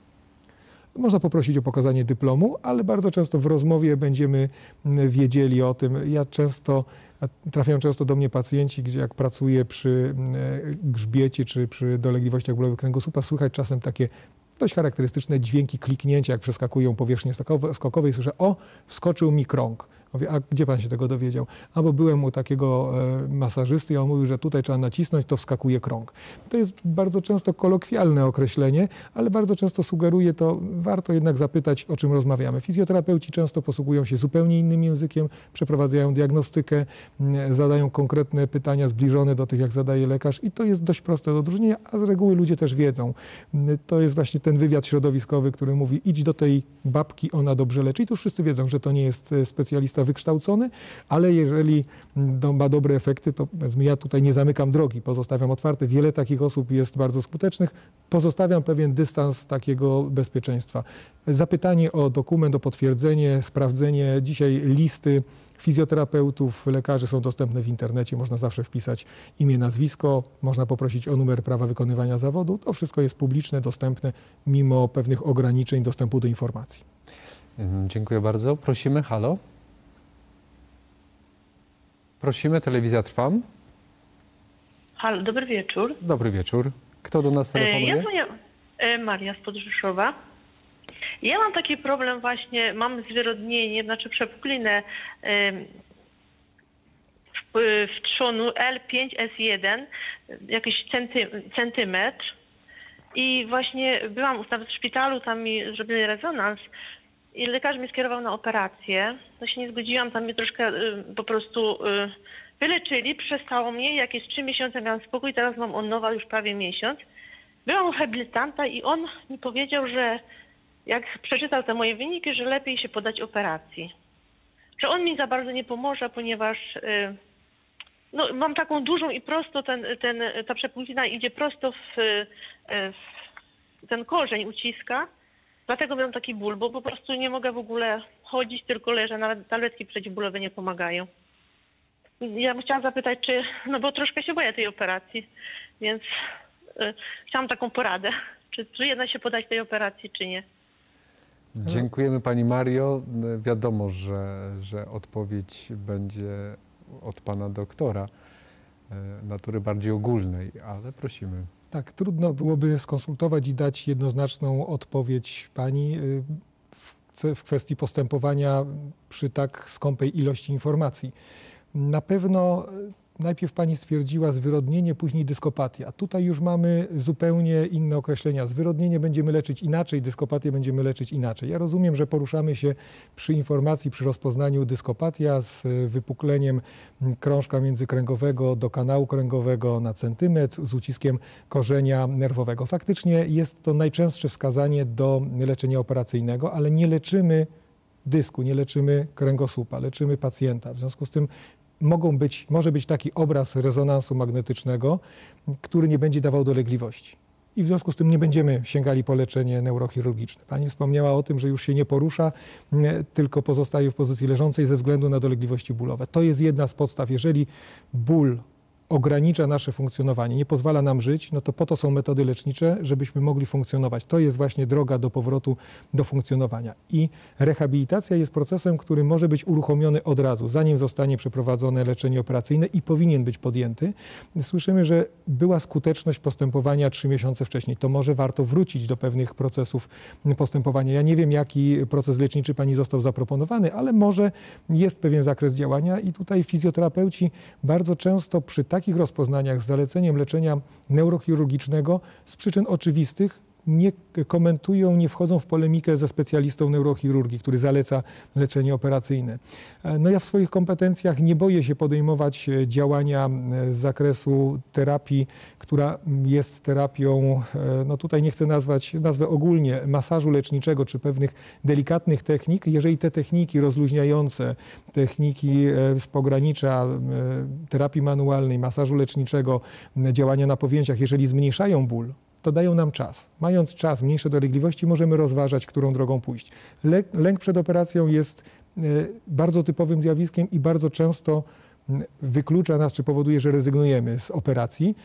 Można poprosić o pokazanie dyplomu, ale bardzo często w rozmowie będziemy wiedzieli o tym. Ja często, trafiają często do mnie pacjenci, gdzie jak pracuję przy grzbiecie czy przy dolegliwościach bólowych kręgosłupa, słychać czasem takie dość charakterystyczne dźwięki kliknięcia, jak przeskakują powierzchnię skokowej. Słyszę, o, wskoczył mi krąg. Mówię, a gdzie pan się tego dowiedział? Albo byłem u takiego e, masażysty i on mówił, że tutaj trzeba nacisnąć, to wskakuje krąg. To jest bardzo często kolokwialne określenie, ale bardzo często sugeruje to, warto jednak zapytać, o czym rozmawiamy. Fizjoterapeuci często posługują się zupełnie innym językiem, przeprowadzają diagnostykę, m, zadają konkretne pytania zbliżone do tych, jak zadaje lekarz i to jest dość proste do odróżnienia, a z reguły ludzie też wiedzą. M, to jest właśnie ten wywiad środowiskowy, który mówi, idź do tej babki, ona dobrze leczy. I tu wszyscy wiedzą, że to nie jest specjalista wykształcony, ale jeżeli do, ma dobre efekty, to ja tutaj nie zamykam drogi, pozostawiam otwarte. Wiele takich osób jest bardzo skutecznych. Pozostawiam pewien dystans takiego bezpieczeństwa. Zapytanie o dokument, o potwierdzenie, sprawdzenie. Dzisiaj listy fizjoterapeutów, lekarzy są dostępne w internecie. Można zawsze wpisać imię, nazwisko, można poprosić o numer prawa wykonywania zawodu. To wszystko jest publiczne, dostępne mimo pewnych ograniczeń dostępu do informacji. Dziękuję bardzo. Prosimy, halo. Prosimy, telewizja Trwam. Halo, dobry wieczór. Dobry wieczór. Kto do nas telefonuje? Ja dzwonię, Maria z Podrzeszowa. Ja mam taki problem właśnie, mam zwyrodnienie, znaczy przepuklinę w, w trzonu L pięć S jeden, jakiś centy, centymetr. I właśnie byłam nawet w szpitalu, tam mi zrobili rezonans i lekarz mnie skierował na operację. No się nie zgodziłam, tam mnie troszkę y, po prostu y, wyleczyli, przestało mnie, jakieś trzy miesiące miałam spokój, teraz mam od nowa już prawie miesiąc. Byłam u habilitanta i on mi powiedział, że jak przeczytał te moje wyniki, że lepiej się podać operacji. Że on mi za bardzo nie pomoże, ponieważ y, no, mam taką dużą i prosto, ten, ten, ta przepuklina idzie prosto w, w ten korzeń uciska. Dlatego mam taki ból, bo po prostu nie mogę w ogóle chodzić, tylko leżę, nawet tabletki przeciwbólowe nie pomagają. Ja bym chciała zapytać, czy, no bo troszkę się boję tej operacji, więc y, chciałam taką poradę, czy, czy jednak się podać tej operacji, czy nie. Dziękujemy Pani Mario. Wiadomo, że, że odpowiedź będzie od Pana doktora, natury bardziej ogólnej, ale prosimy. Tak, trudno byłoby skonsultować i dać jednoznaczną odpowiedź Pani w, w kwestii postępowania przy tak skąpej ilości informacji. Na pewno najpierw Pani stwierdziła zwyrodnienie, później dyskopatia. Tutaj już mamy zupełnie inne określenia. Zwyrodnienie będziemy leczyć inaczej, dyskopatię będziemy leczyć inaczej. Ja rozumiem, że poruszamy się przy informacji, przy rozpoznaniu dyskopatia z wypukleniem krążka międzykręgowego do kanału kręgowego na centymetr z uciskiem korzenia nerwowego. Faktycznie jest to najczęstsze wskazanie do leczenia operacyjnego, ale nie leczymy dysku, nie leczymy kręgosłupa, leczymy pacjenta. W związku z tym Mogą być, może być taki obraz rezonansu magnetycznego, który nie będzie dawał dolegliwości. I w związku z tym nie będziemy sięgali po leczenie neurochirurgiczne. Pani wspomniała o tym, że już się nie porusza, tylko pozostaje w pozycji leżącej ze względu na dolegliwości bólowe. To jest jedna z podstaw. Jeżeli ból ogranicza nasze funkcjonowanie, nie pozwala nam żyć, no to po to są metody lecznicze, żebyśmy mogli funkcjonować. To jest właśnie droga do powrotu do funkcjonowania. I rehabilitacja jest procesem, który może być uruchomiony od razu, zanim zostanie przeprowadzone leczenie operacyjne i powinien być podjęty. Słyszymy, że była skuteczność postępowania trzy miesiące wcześniej. To może warto wrócić do pewnych procesów postępowania. Ja nie wiem, jaki proces leczniczy Pani został zaproponowany, ale może jest pewien zakres działania i tutaj fizjoterapeuci bardzo często przy takich rozpoznaniach z zaleceniem leczenia neurochirurgicznego z przyczyn oczywistych nie komentują, nie wchodzą w polemikę ze specjalistą neurochirurgii, który zaleca leczenie operacyjne. No ja w swoich kompetencjach nie boję się podejmować działania z zakresu terapii, która jest terapią, no tutaj nie chcę nazwać, nazwę ogólnie, masażu leczniczego czy pewnych delikatnych technik. Jeżeli te techniki rozluźniające, techniki z pogranicza terapii manualnej, masażu leczniczego, działania na powięciach, jeżeli zmniejszają ból, to dają nam czas. Mając czas, mniejsze dolegliwości, możemy rozważać, którą drogą pójść. Lęk, lęk przed operacją jest bardzo typowym zjawiskiem i bardzo często wyklucza nas, czy powoduje, że rezygnujemy z operacji.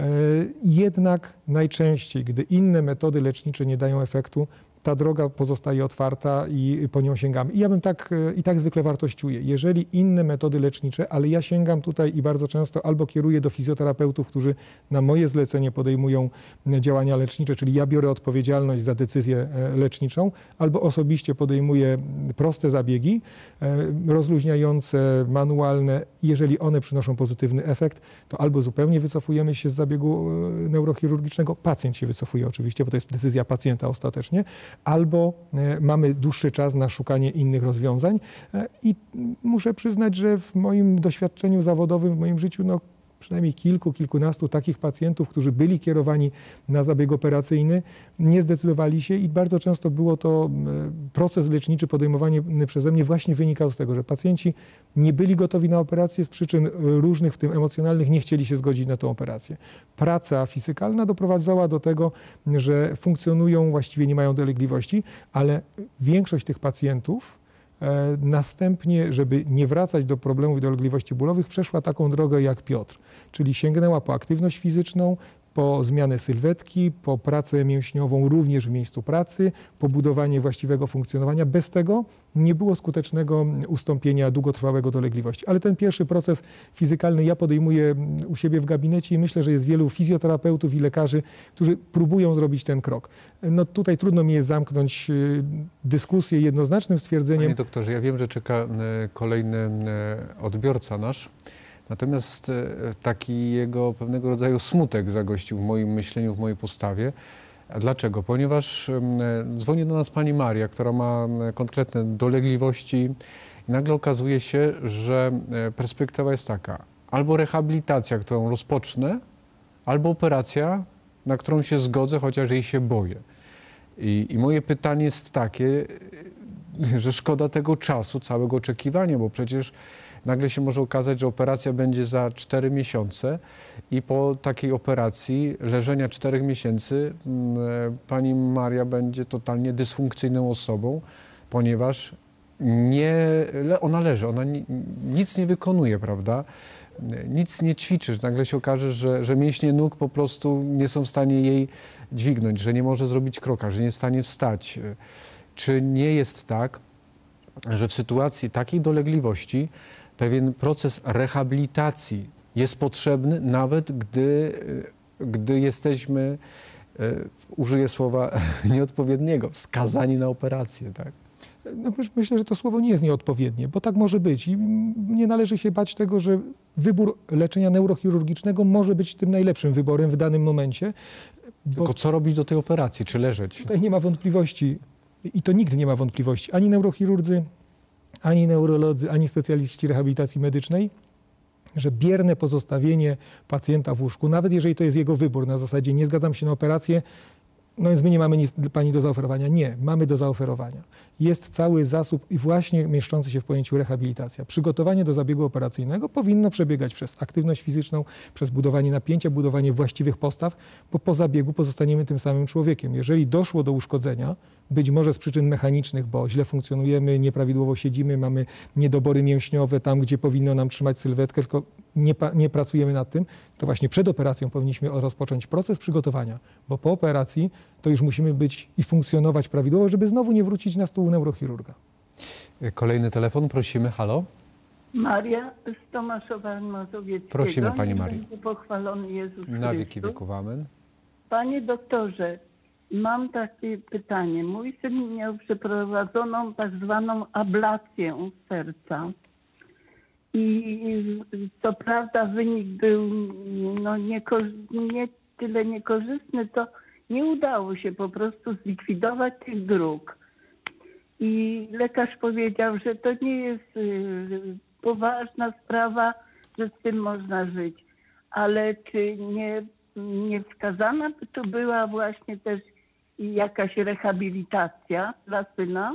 Jednak najczęściej, gdy inne metody lecznicze nie dają efektu, ta droga pozostaje otwarta i po nią sięgamy. I ja bym tak, i tak zwykle wartościuję. Jeżeli inne metody lecznicze, ale ja sięgam tutaj i bardzo często albo kieruję do fizjoterapeutów, którzy na moje zlecenie podejmują działania lecznicze, czyli ja biorę odpowiedzialność za decyzję leczniczą, albo osobiście podejmuję proste zabiegi, rozluźniające, manualne. Jeżeli one przynoszą pozytywny efekt, to albo zupełnie wycofujemy się z zabiegu neurochirurgicznego, pacjent się wycofuje oczywiście, bo to jest decyzja pacjenta ostatecznie, albo mamy dłuższy czas na szukanie innych rozwiązań. I muszę przyznać, że w moim doświadczeniu zawodowym, w moim życiu, no, przynajmniej kilku, kilkunastu takich pacjentów, którzy byli kierowani na zabieg operacyjny, nie zdecydowali się i bardzo często było to proces leczniczy podejmowany przeze mnie właśnie wynikał z tego, że pacjenci nie byli gotowi na operację z przyczyn różnych, w tym emocjonalnych, nie chcieli się zgodzić na tę operację. Praca fizykalna doprowadzała do tego, że funkcjonują, właściwie nie mają dolegliwości, ale większość tych pacjentów następnie, żeby nie wracać do problemów i dolegliwości bólowych, przeszła taką drogę jak Piotr, czyli sięgnęła po aktywność fizyczną, po zmianę sylwetki, po pracę mięśniową również w miejscu pracy, po budowanie właściwego funkcjonowania. Bez tego nie było skutecznego ustąpienia długotrwałego dolegliwości. Ale ten pierwszy proces fizykalny ja podejmuję u siebie w gabinecie i myślę, że jest wielu fizjoterapeutów i lekarzy, którzy próbują zrobić ten krok. No tutaj trudno mi jest zamknąć dyskusję jednoznacznym stwierdzeniem. Panie doktorze, ja wiem, że czeka kolejny odbiorca nasz. Natomiast taki jego pewnego rodzaju smutek zagościł w moim myśleniu, w mojej postawie. A dlaczego? Ponieważ dzwoni do nas pani Maria, która ma konkretne dolegliwości i nagle okazuje się, że perspektywa jest taka. Albo rehabilitacja, którą rozpocznę, albo operacja, na którą się zgodzę, chociaż jej się boję. I, i moje pytanie jest takie, że szkoda tego czasu, całego oczekiwania, bo przecież nagle się może okazać, że operacja będzie za cztery miesiące i po takiej operacji leżenia czterech miesięcy pani Maria będzie totalnie dysfunkcyjną osobą, ponieważ nie, ona leży, ona ni, nic nie wykonuje, prawda? Nic nie ćwiczy. Nagle się okaże, że, że mięśnie nóg po prostu nie są w stanie jej dźwignąć, że nie może zrobić kroka, że nie jest w stanie wstać. Czy nie jest tak, że w sytuacji takiej dolegliwości pewien proces rehabilitacji jest potrzebny, nawet gdy, gdy jesteśmy, użyję słowa nieodpowiedniego, skazani na operację, tak? No, myślę, że to słowo nie jest nieodpowiednie, bo tak może być i nie należy się bać tego, że wybór leczenia neurochirurgicznego może być tym najlepszym wyborem w danym momencie. Tylko co robić do tej operacji? Czy leżeć? Tutaj nie ma wątpliwości i to nigdy nie ma wątpliwości. Ani neurochirurdzy, ani neurolodzy, ani specjaliści rehabilitacji medycznej, że bierne pozostawienie pacjenta w łóżku, nawet jeżeli to jest jego wybór, na zasadzie nie zgadzam się na operację, no więc my nie mamy nic pani do zaoferowania. Nie, mamy do zaoferowania. Jest cały zasób i właśnie mieszczący się w pojęciu rehabilitacja. Przygotowanie do zabiegu operacyjnego powinno przebiegać przez aktywność fizyczną, przez budowanie napięcia, budowanie właściwych postaw, bo po zabiegu pozostaniemy tym samym człowiekiem. Jeżeli doszło do uszkodzenia, być może z przyczyn mechanicznych, bo źle funkcjonujemy, nieprawidłowo siedzimy, mamy niedobory mięśniowe tam, gdzie powinno nam trzymać sylwetkę, tylko nie, nie pracujemy nad tym, to właśnie przed operacją powinniśmy rozpocząć proces przygotowania, bo po operacji to już musimy być i funkcjonować prawidłowo, żeby znowu nie wrócić na stół neurochirurga. Kolejny telefon, prosimy, halo. Maria z Tomaszowa Mazowieckiego. Prosimy pani Marię. Będzie pochwalony Jezus Na wieki Chrystus. wieków, amen. Panie doktorze, mam takie pytanie. Mój syn miał przeprowadzoną tak zwaną ablację serca. I co prawda wynik był no, nieko, nie tyle niekorzystny, to nie udało się po prostu zlikwidować tych dróg. I lekarz powiedział, że to nie jest y, poważna sprawa, że z tym można żyć. Ale czy nie, nie wskazana by to była właśnie też jakaś rehabilitacja dla syna?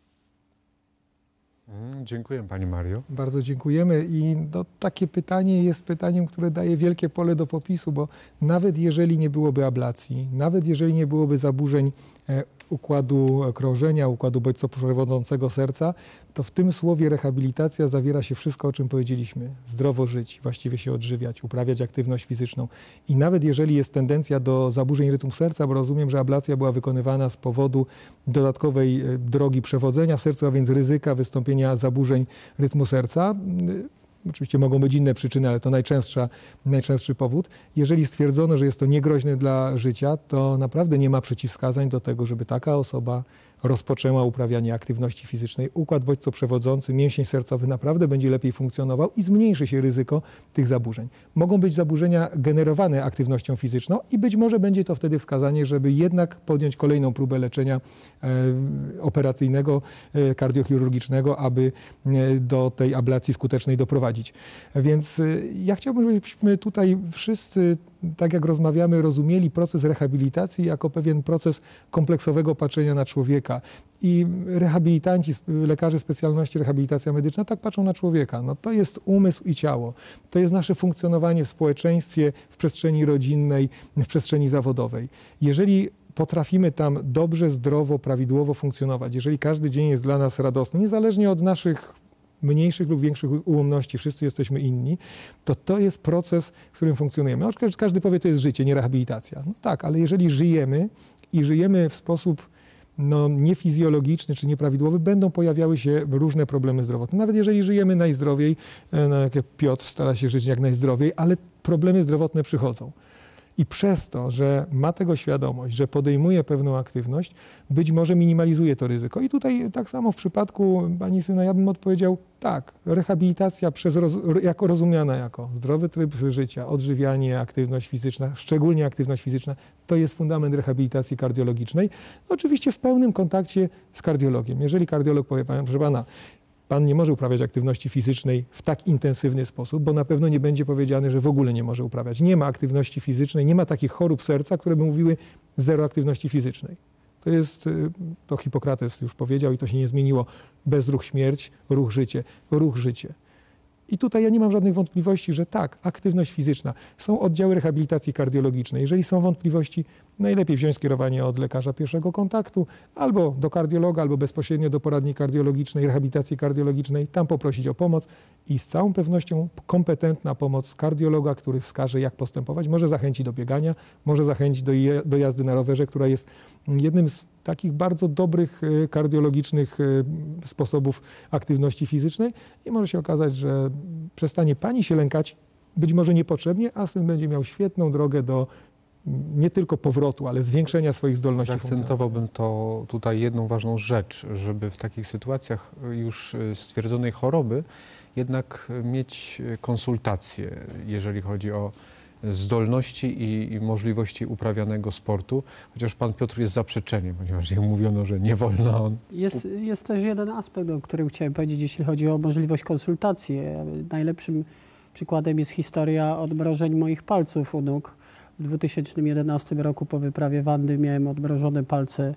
Mm, dziękuję Pani Mario. Bardzo dziękujemy i no, takie pytanie jest pytaniem, które daje wielkie pole do popisu, bo nawet jeżeli nie byłoby ablacji, nawet jeżeli nie byłoby zaburzeń e, układu krążenia, układu bodźcowodzącego serca, to w tym słowie rehabilitacja zawiera się wszystko, o czym powiedzieliśmy. Zdrowo żyć, właściwie się odżywiać, uprawiać aktywność fizyczną. I nawet jeżeli jest tendencja do zaburzeń rytmu serca, bo rozumiem, że ablacja była wykonywana z powodu dodatkowej drogi przewodzenia w sercu, a więc ryzyka wystąpienia zaburzeń rytmu serca, oczywiście mogą być inne przyczyny, ale to najczęstsza, najczęstszy powód. Jeżeli stwierdzono, że jest to niegroźne dla życia, to naprawdę nie ma przeciwwskazań do tego, żeby taka osoba rozpoczęła uprawianie aktywności fizycznej. Układ bodźcowodzący, mięsień sercowy naprawdę będzie lepiej funkcjonował i zmniejszy się ryzyko tych zaburzeń. Mogą być zaburzenia generowane aktywnością fizyczną i być może będzie to wtedy wskazanie, żeby jednak podjąć kolejną próbę leczenia e, operacyjnego, e, kardiochirurgicznego, aby e, do tej ablacji skutecznej doprowadzić. Więc e, ja chciałbym, żebyśmy tutaj wszyscy, tak jak rozmawiamy, rozumieli proces rehabilitacji jako pewien proces kompleksowego patrzenia na człowieka. I rehabilitanci, lekarze specjalności rehabilitacja medyczna tak patrzą na człowieka. No, to jest umysł i ciało. To jest nasze funkcjonowanie w społeczeństwie, w przestrzeni rodzinnej, w przestrzeni zawodowej. Jeżeli potrafimy tam dobrze, zdrowo, prawidłowo funkcjonować, jeżeli każdy dzień jest dla nas radosny, niezależnie od naszych mniejszych lub większych ułomności, wszyscy jesteśmy inni, to to jest proces, w którym funkcjonujemy. Oczywiście każdy powie, to jest życie, nie rehabilitacja. No tak, ale jeżeli żyjemy i żyjemy w sposób no, niefizjologiczny czy nieprawidłowy, będą pojawiały się różne problemy zdrowotne. Nawet jeżeli żyjemy najzdrowiej, no, jak Piotr stara się żyć jak najzdrowiej, ale problemy zdrowotne przychodzą. I przez to, że ma tego świadomość, że podejmuje pewną aktywność, być może minimalizuje to ryzyko. I tutaj tak samo w przypadku pani syna ja bym odpowiedział tak, rehabilitacja przez roz, jako rozumiana jako zdrowy tryb życia, odżywianie, aktywność fizyczna, szczególnie aktywność fizyczna, to jest fundament rehabilitacji kardiologicznej. Oczywiście w pełnym kontakcie z kardiologiem. Jeżeli kardiolog powie, proszę pana, pan nie może uprawiać aktywności fizycznej w tak intensywny sposób, bo na pewno nie będzie powiedziane, że w ogóle nie może uprawiać. Nie ma aktywności fizycznej, nie ma takich chorób serca, które by mówiły zero aktywności fizycznej. To jest, to Hipokrates już powiedział i to się nie zmieniło. Bezruch śmierć, ruch życie, ruch życie. I tutaj ja nie mam żadnych wątpliwości, że tak, aktywność fizyczna. Są oddziały rehabilitacji kardiologicznej. Jeżeli są wątpliwości, najlepiej wziąć skierowanie od lekarza pierwszego kontaktu albo do kardiologa, albo bezpośrednio do poradni kardiologicznej, rehabilitacji kardiologicznej, tam poprosić o pomoc i z całą pewnością kompetentna pomoc kardiologa, który wskaże, jak postępować, może zachęci do biegania, może zachęcić do, je, do jazdy na rowerze, która jest jednym z takich bardzo dobrych kardiologicznych sposobów aktywności fizycznej i może się okazać, że przestanie pani się lękać, być może niepotrzebnie, a syn będzie miał świetną drogę do nie tylko powrotu, ale zwiększenia swoich zdolności. Zaakcentowałbym to tutaj jedną ważną rzecz, żeby w takich sytuacjach już stwierdzonej choroby jednak mieć konsultacje, jeżeli chodzi o zdolności i, i możliwości uprawianego sportu, chociaż pan Piotr jest zaprzeczeniem, ponieważ jak mówiono, że nie wolno on... Jest, jest też jeden aspekt, o którym chciałem powiedzieć, jeśli chodzi o możliwość konsultacji. Najlepszym przykładem jest historia odmrożeń moich palców u nóg. W dwa tysiące jedenastym roku po wyprawie Wandy miałem odmrożone palce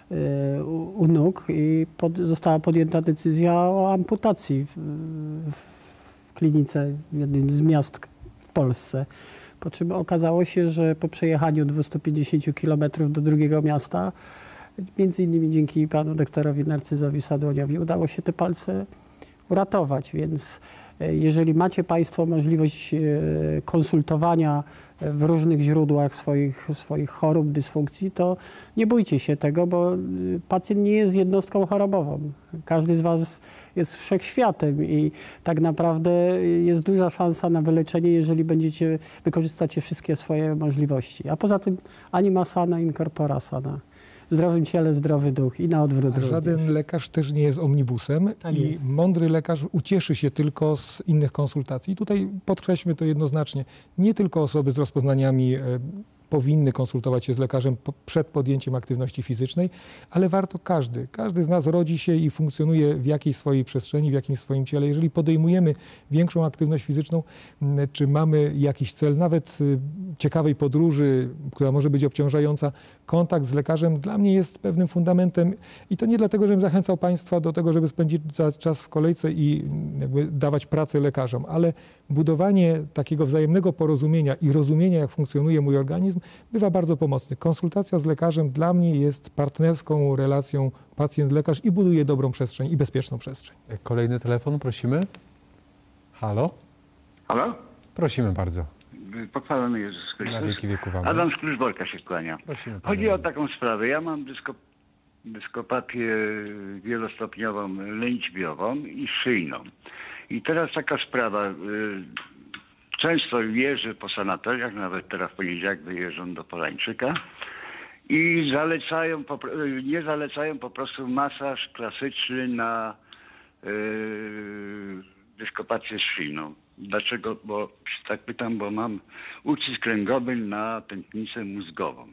y, u, u nóg i pod, została podjęta decyzja o amputacji w, w klinice w jednym z miast w Polsce. Po czym okazało się, że po przejechaniu dwieście pięćdziesiąt kilometrów do drugiego miasta, między innymi dzięki panu doktorowi Narcyzowi Sadłoniowi, udało się te palce uratować, więc jeżeli macie państwo możliwość konsultowania w różnych źródłach swoich, swoich chorób, dysfunkcji, to nie bójcie się tego, bo pacjent nie jest jednostką chorobową. Każdy z was jest wszechświatem i tak naprawdę jest duża szansa na wyleczenie, jeżeli będziecie, wykorzystacie wszystkie swoje możliwości. A poza tym anima sana, in corpora sana. W zdrowym ciele zdrowy duch i na odwrót. A żaden również. lekarz też nie jest omnibusem Tak i jest. mądry lekarz ucieszy się tylko z innych konsultacji. I tutaj podkreślmy to jednoznacznie. Nie tylko osoby z rozpoznaniami powinny konsultować się z lekarzem po, przed podjęciem aktywności fizycznej, ale warto każdy, każdy z nas rodzi się i funkcjonuje w jakiejś swojej przestrzeni, w jakimś swoim ciele. Jeżeli podejmujemy większą aktywność fizyczną, czy mamy jakiś cel, nawet ciekawej podróży, która może być obciążająca, kontakt z lekarzem dla mnie jest pewnym fundamentem i to nie dlatego, żebym zachęcał Państwa do tego, żeby spędzić czas w kolejce i jakby dawać pracę lekarzom, ale budowanie takiego wzajemnego porozumienia i rozumienia, jak funkcjonuje mój organizm, bywa bardzo pomocny. Konsultacja z lekarzem dla mnie jest partnerską relacją pacjent-lekarz i buduje dobrą przestrzeń i bezpieczną przestrzeń. Kolejny telefon, prosimy. Halo? Halo? Prosimy bardzo. Pochwalony Jezus Chrystus. Na wieki wieków. Amen. Adam Szklużborka się kłania. Prosimy, panie Chodzi o Adamie. taką sprawę. Ja mam dysko, dyskopatię wielostopniową lędźwiową i szyjną. I teraz taka sprawa. y, Często jeżdżę po sanatoriach, nawet teraz w poniedziałek wyjeżdżam do Polańczyka i zalecają, po pro- nie zalecają po prostu masaż klasyczny na yy, dyskopację szyjną. Dlaczego? Bo tak pytam, bo mam ucisk kręgowy na tętnicę mózgową.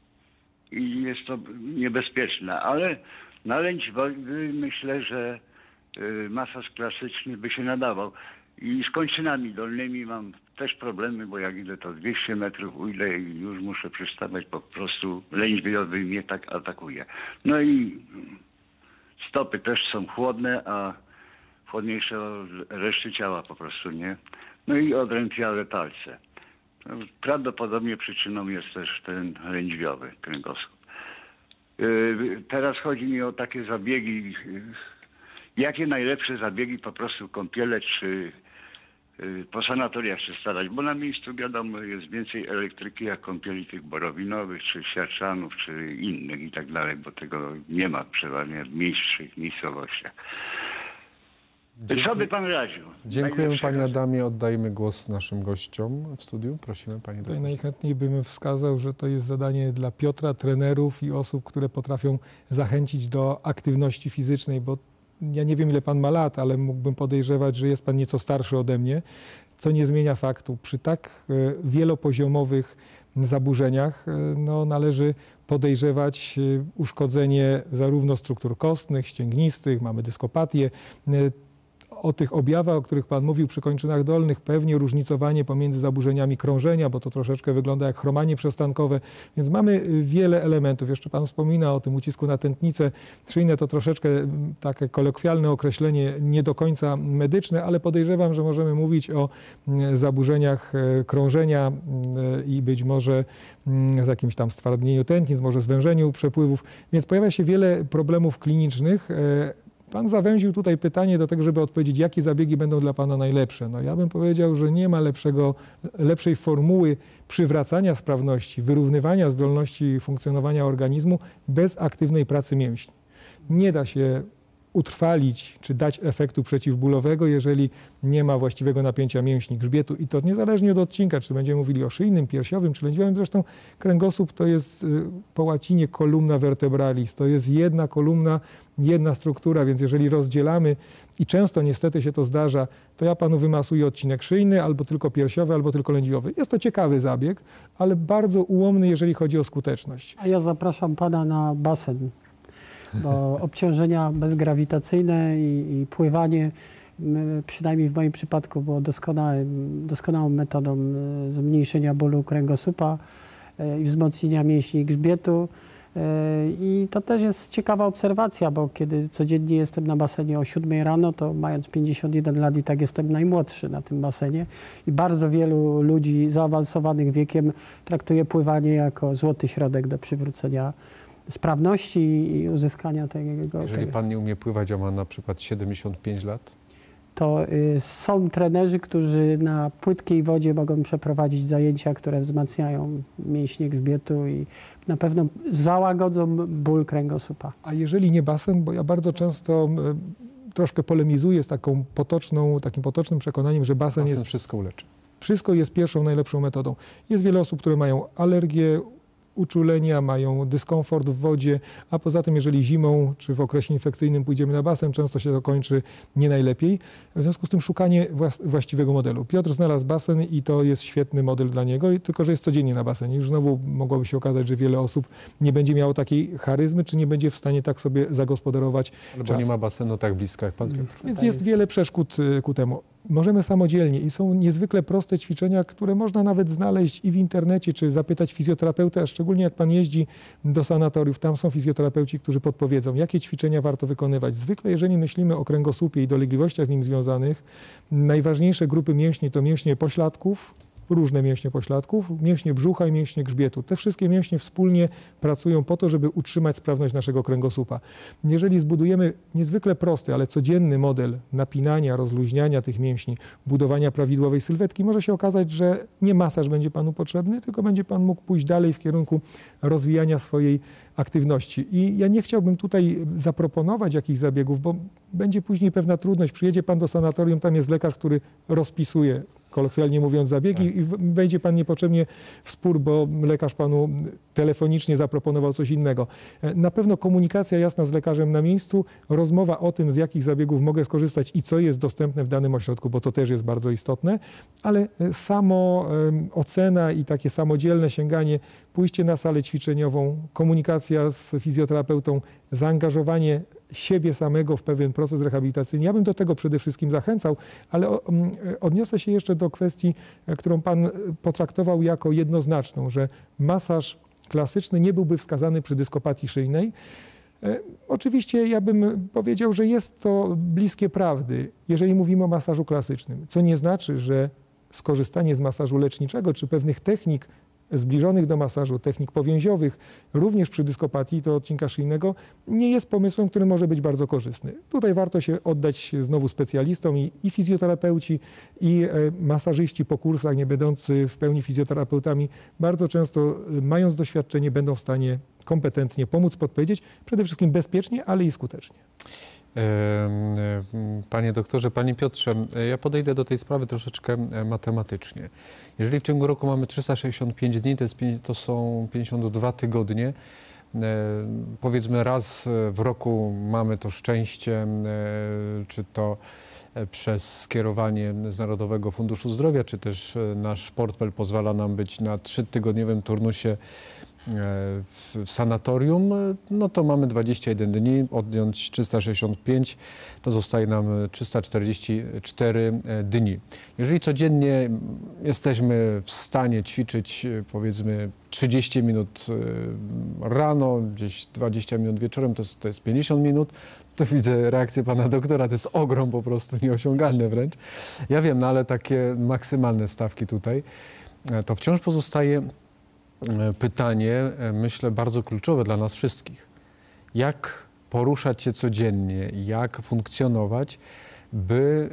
I jest to niebezpieczne, ale na lędźwiowy myślę, że y, masaż klasyczny by się nadawał. I z kończynami dolnymi mam też problemy, bo jak idę to dwieście metrów ujdę i już muszę przystawać, po prostu lędźwiowy mnie tak atakuje. No i stopy też są chłodne, a chłodniejsze od reszty ciała po prostu, nie? No i odrętwiałe palce. Prawdopodobnie przyczyną jest też ten lędźwiowy kręgosłup. Yy, teraz chodzi mi o takie zabiegi. Yy, jakie najlepsze zabiegi, po prostu kąpiele, czy yy, po sanatoriach się starać? Bo na miejscu, wiadomo, jest więcej elektryki jak kąpieli tych borowinowych, czy siarczanów, czy innych i tak dalej, bo tego nie ma przeważnie w mniejszych miejscowościach. Co by pan radził? Dziękujemy Najlepszego. panie Adamie. Oddajemy głos naszym gościom w studiu. Prosimy panie Tutaj doktorze. najchętniej bym wskazał, że to jest zadanie dla Piotra, trenerów i osób, które potrafią zachęcić do aktywności fizycznej, bo ja nie wiem, ile pan ma lat, ale mógłbym podejrzewać, że jest pan nieco starszy ode mnie, co nie zmienia faktu. Przy tak e, wielopoziomowych zaburzeniach e, no, należy podejrzewać e, uszkodzenie zarówno struktur kostnych, ścięgnistych, mamy dyskopatię. E, O tych objawach, o których pan mówił przy kończynach dolnych, pewnie różnicowanie pomiędzy zaburzeniami krążenia, bo to troszeczkę wygląda jak chromanie przystankowe, więc mamy wiele elementów. Jeszcze pan wspomina o tym ucisku na tętnice szyjne, to troszeczkę takie kolokwialne określenie, nie do końca medyczne, ale podejrzewam, że możemy mówić o zaburzeniach krążenia i być może z jakimś tam stwardnieniu tętnic, może zwężeniu przepływów, więc pojawia się wiele problemów klinicznych. Pan zawęził tutaj pytanie do tego, żeby odpowiedzieć, jakie zabiegi będą dla pana najlepsze. No ja bym powiedział, że nie ma lepszego, lepszej formuły przywracania sprawności, wyrównywania zdolności funkcjonowania organizmu bez aktywnej pracy mięśni. Nie da się utrwalić czy dać efektu przeciwbólowego, jeżeli nie ma właściwego napięcia mięśni grzbietu i to niezależnie od odcinka, czy będziemy mówili o szyjnym, piersiowym, czy lędźwiowym. Zresztą kręgosłup to jest po łacinie columna vertebralis, to jest jedna kolumna, jedna struktura, więc jeżeli rozdzielamy i często niestety się to zdarza, to ja panu wymasuję odcinek szyjny, albo tylko piersiowy, albo tylko lędźwiowy. Jest to ciekawy zabieg, ale bardzo ułomny, jeżeli chodzi o skuteczność. A ja zapraszam pana na basen, bo obciążenia bezgrawitacyjne i, i pływanie, m, przynajmniej w moim przypadku, było doskonałym, doskonałą metodą e, zmniejszenia bólu kręgosłupa e, i wzmocnienia mięśni grzbietu. E, I to też jest ciekawa obserwacja, bo kiedy codziennie jestem na basenie o siódmej rano, to mając pięćdziesiąt jeden lat i tak jestem najmłodszy na tym basenie i bardzo wielu ludzi zaawansowanych wiekiem traktuje pływanie jako złoty środek do przywrócenia sprawności i uzyskania tego. Jeżeli tego. pan nie umie pływać, a ma na przykład siedemdziesiąt pięć lat, To y, są trenerzy, którzy na płytkiej wodzie mogą przeprowadzić zajęcia, które wzmacniają mięśnie grzbietu i na pewno załagodzą ból kręgosłupa. A jeżeli nie basen, bo ja bardzo często e, troszkę polemizuję z taką potoczną, takim potocznym przekonaniem, że basen basen jest, wszystko uleczy. wszystko jest pierwszą, najlepszą metodą. Jest wiele osób, które mają alergię, uczulenia, mają dyskomfort w wodzie, a poza tym, jeżeli zimą czy w okresie infekcyjnym pójdziemy na basen, często się to kończy nie najlepiej. W związku z tym szukanie włas- właściwego modelu. Piotr znalazł basen i to jest świetny model dla niego, i tylko że jest codziennie na basenie. Już znowu mogłoby się okazać, że wiele osób nie będzie miało takiej charyzmy, czy nie będzie w stanie tak sobie zagospodarować Albo czas. nie ma basenu tak blisko jak pan Piotr. Więc jest wiele przeszkód y, ku temu. Możemy samodzielnie i są niezwykle proste ćwiczenia, które można nawet znaleźć i w internecie, czy zapytać fizjoterapeutę, a szczególnie jak pan jeździ do sanatoriów, tam są fizjoterapeuci, którzy podpowiedzą, jakie ćwiczenia warto wykonywać. Zwykle, jeżeli myślimy o kręgosłupie i dolegliwościach z nim związanych, najważniejsze grupy mięśni to mięśnie pośladków, różne mięśnie pośladków, mięśnie brzucha i mięśnie grzbietu. Te wszystkie mięśnie wspólnie pracują po to, żeby utrzymać sprawność naszego kręgosłupa. Jeżeli zbudujemy niezwykle prosty, ale codzienny model napinania, rozluźniania tych mięśni, budowania prawidłowej sylwetki, może się okazać, że nie masaż będzie panu potrzebny, tylko będzie pan mógł pójść dalej w kierunku rozwijania swojej aktywności. I ja nie chciałbym tutaj zaproponować jakichś zabiegów, bo będzie później pewna trudność. Przyjedzie pan do sanatorium, tam jest lekarz, który rozpisuje, kolokwialnie mówiąc, zabiegi tak. i wejdzie pan niepotrzebnie w spór, bo lekarz panu telefonicznie zaproponował coś innego. Na pewno komunikacja jasna z lekarzem na miejscu, rozmowa o tym, z jakich zabiegów mogę skorzystać i co jest dostępne w danym ośrodku, bo to też jest bardzo istotne, ale samo um, ocena i takie samodzielne sięganie, pójście na salę ćwiczeniową, komunikacja z fizjoterapeutą, zaangażowanie siebie samego w pewien proces rehabilitacyjny. Ja bym do tego przede wszystkim zachęcał, ale odniosę się jeszcze do kwestii, którą pan potraktował jako jednoznaczną, że masaż klasyczny nie byłby wskazany przy dyskopatii szyjnej. Oczywiście ja bym powiedział, że jest to bliskie prawdy, jeżeli mówimy o masażu klasycznym, co nie znaczy, że skorzystanie z masażu leczniczego czy pewnych technik zbliżonych do masażu, technik powięziowych, również przy dyskopatii, to odcinka szyjnego, nie jest pomysłem, który może być bardzo korzystny. Tutaj warto się oddać znowu specjalistom i, i fizjoterapeuci, i e, masażyści po kursach, nie będący w pełni fizjoterapeutami, bardzo często e, mając doświadczenie, będą w stanie kompetentnie pomóc, podpowiedzieć, przede wszystkim bezpiecznie, ale i skutecznie. Panie doktorze, panie Piotrze, ja podejdę do tej sprawy troszeczkę matematycznie. Jeżeli w ciągu roku mamy trzysta sześćdziesiąt pięć dni, to, jest, to są pięćdziesiąt dwa tygodnie. Powiedzmy raz w roku mamy to szczęście, czy to przez skierowanie z Narodowego Funduszu Zdrowia, czy też nasz portfel pozwala nam być na trzytygodniowym turnusie w sanatorium, no to mamy dwadzieścia jeden dni, odjąć trzysta sześćdziesiąt pięć, to zostaje nam trzysta czterdzieści cztery dni. Jeżeli codziennie jesteśmy w stanie ćwiczyć powiedzmy trzydzieści minut rano, gdzieś dwadzieścia minut wieczorem, to jest, to jest pięćdziesiąt minut, to widzę reakcję pana doktora, to jest ogrom po prostu, nieosiągalny wręcz. Ja wiem, no ale takie maksymalne stawki tutaj, to wciąż pozostaje pytanie, myślę, bardzo kluczowe dla nas wszystkich. Jak poruszać się codziennie, jak funkcjonować, by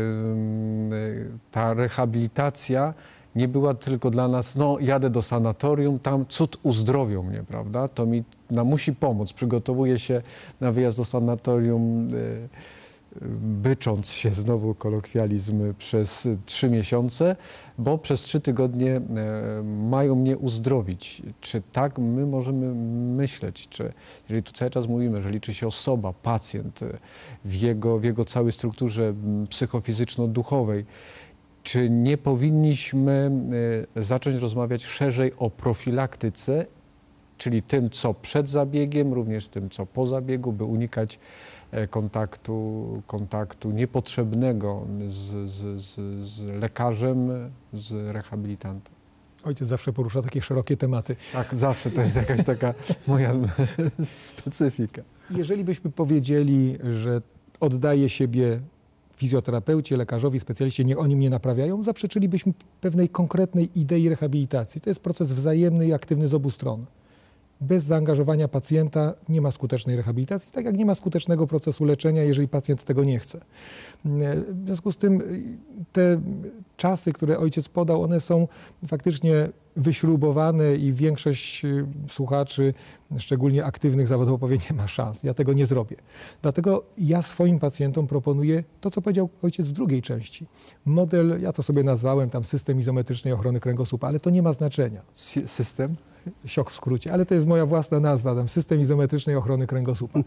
ta rehabilitacja nie była tylko dla nas, no jadę do sanatorium, tam cud uzdrowią mnie, prawda? To mi no, musi pomóc. Przygotowuję się na wyjazd do sanatorium, bycząc się, znowu kolokwializm, przez trzy miesiące, bo przez trzy tygodnie mają mnie uzdrowić. Czy tak my możemy myśleć? Czy, jeżeli tu cały czas mówimy, że liczy się osoba, pacjent w jego, w jego całej strukturze psychofizyczno-duchowej, czy nie powinniśmy zacząć rozmawiać szerzej o profilaktyce, czyli tym, co przed zabiegiem, również tym, co po zabiegu, by unikać kontaktu, kontaktu niepotrzebnego z, z, z, z lekarzem, z rehabilitantem? Ojciec zawsze porusza takie szerokie tematy. Tak, zawsze to jest jakaś taka moja specyfika. Jeżeli byśmy powiedzieli, że oddaję siebie fizjoterapeucie, lekarzowi, specjaliście, niech oni mnie naprawiają, zaprzeczylibyśmy pewnej konkretnej idei rehabilitacji. To jest proces wzajemny i aktywny z obu stron. Bez zaangażowania pacjenta nie ma skutecznej rehabilitacji, tak jak nie ma skutecznego procesu leczenia, jeżeli pacjent tego nie chce. W związku z tym te czasy, które ojciec podał, one są faktycznie wyśrubowane i większość słuchaczy, szczególnie aktywnych zawodowo, powie, nie ma szans, ja tego nie zrobię. Dlatego ja swoim pacjentom proponuję to, co powiedział ojciec w drugiej części. Model, ja to sobie nazwałem tam system izometrycznej ochrony kręgosłupa, ale to nie ma znaczenia. System? siok w skrócie, ale to jest moja własna nazwa, tam system izometrycznej ochrony kręgosłupa.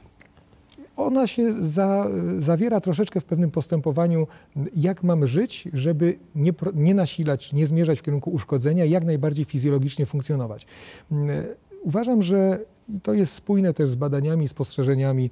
Ona się za, zawiera troszeczkę w pewnym postępowaniu, jak mamy żyć, żeby nie, nie nasilać, nie zmierzać w kierunku uszkodzenia, jak najbardziej fizjologicznie funkcjonować. Uważam, że i to jest spójne też z badaniami, spostrzeżeniami.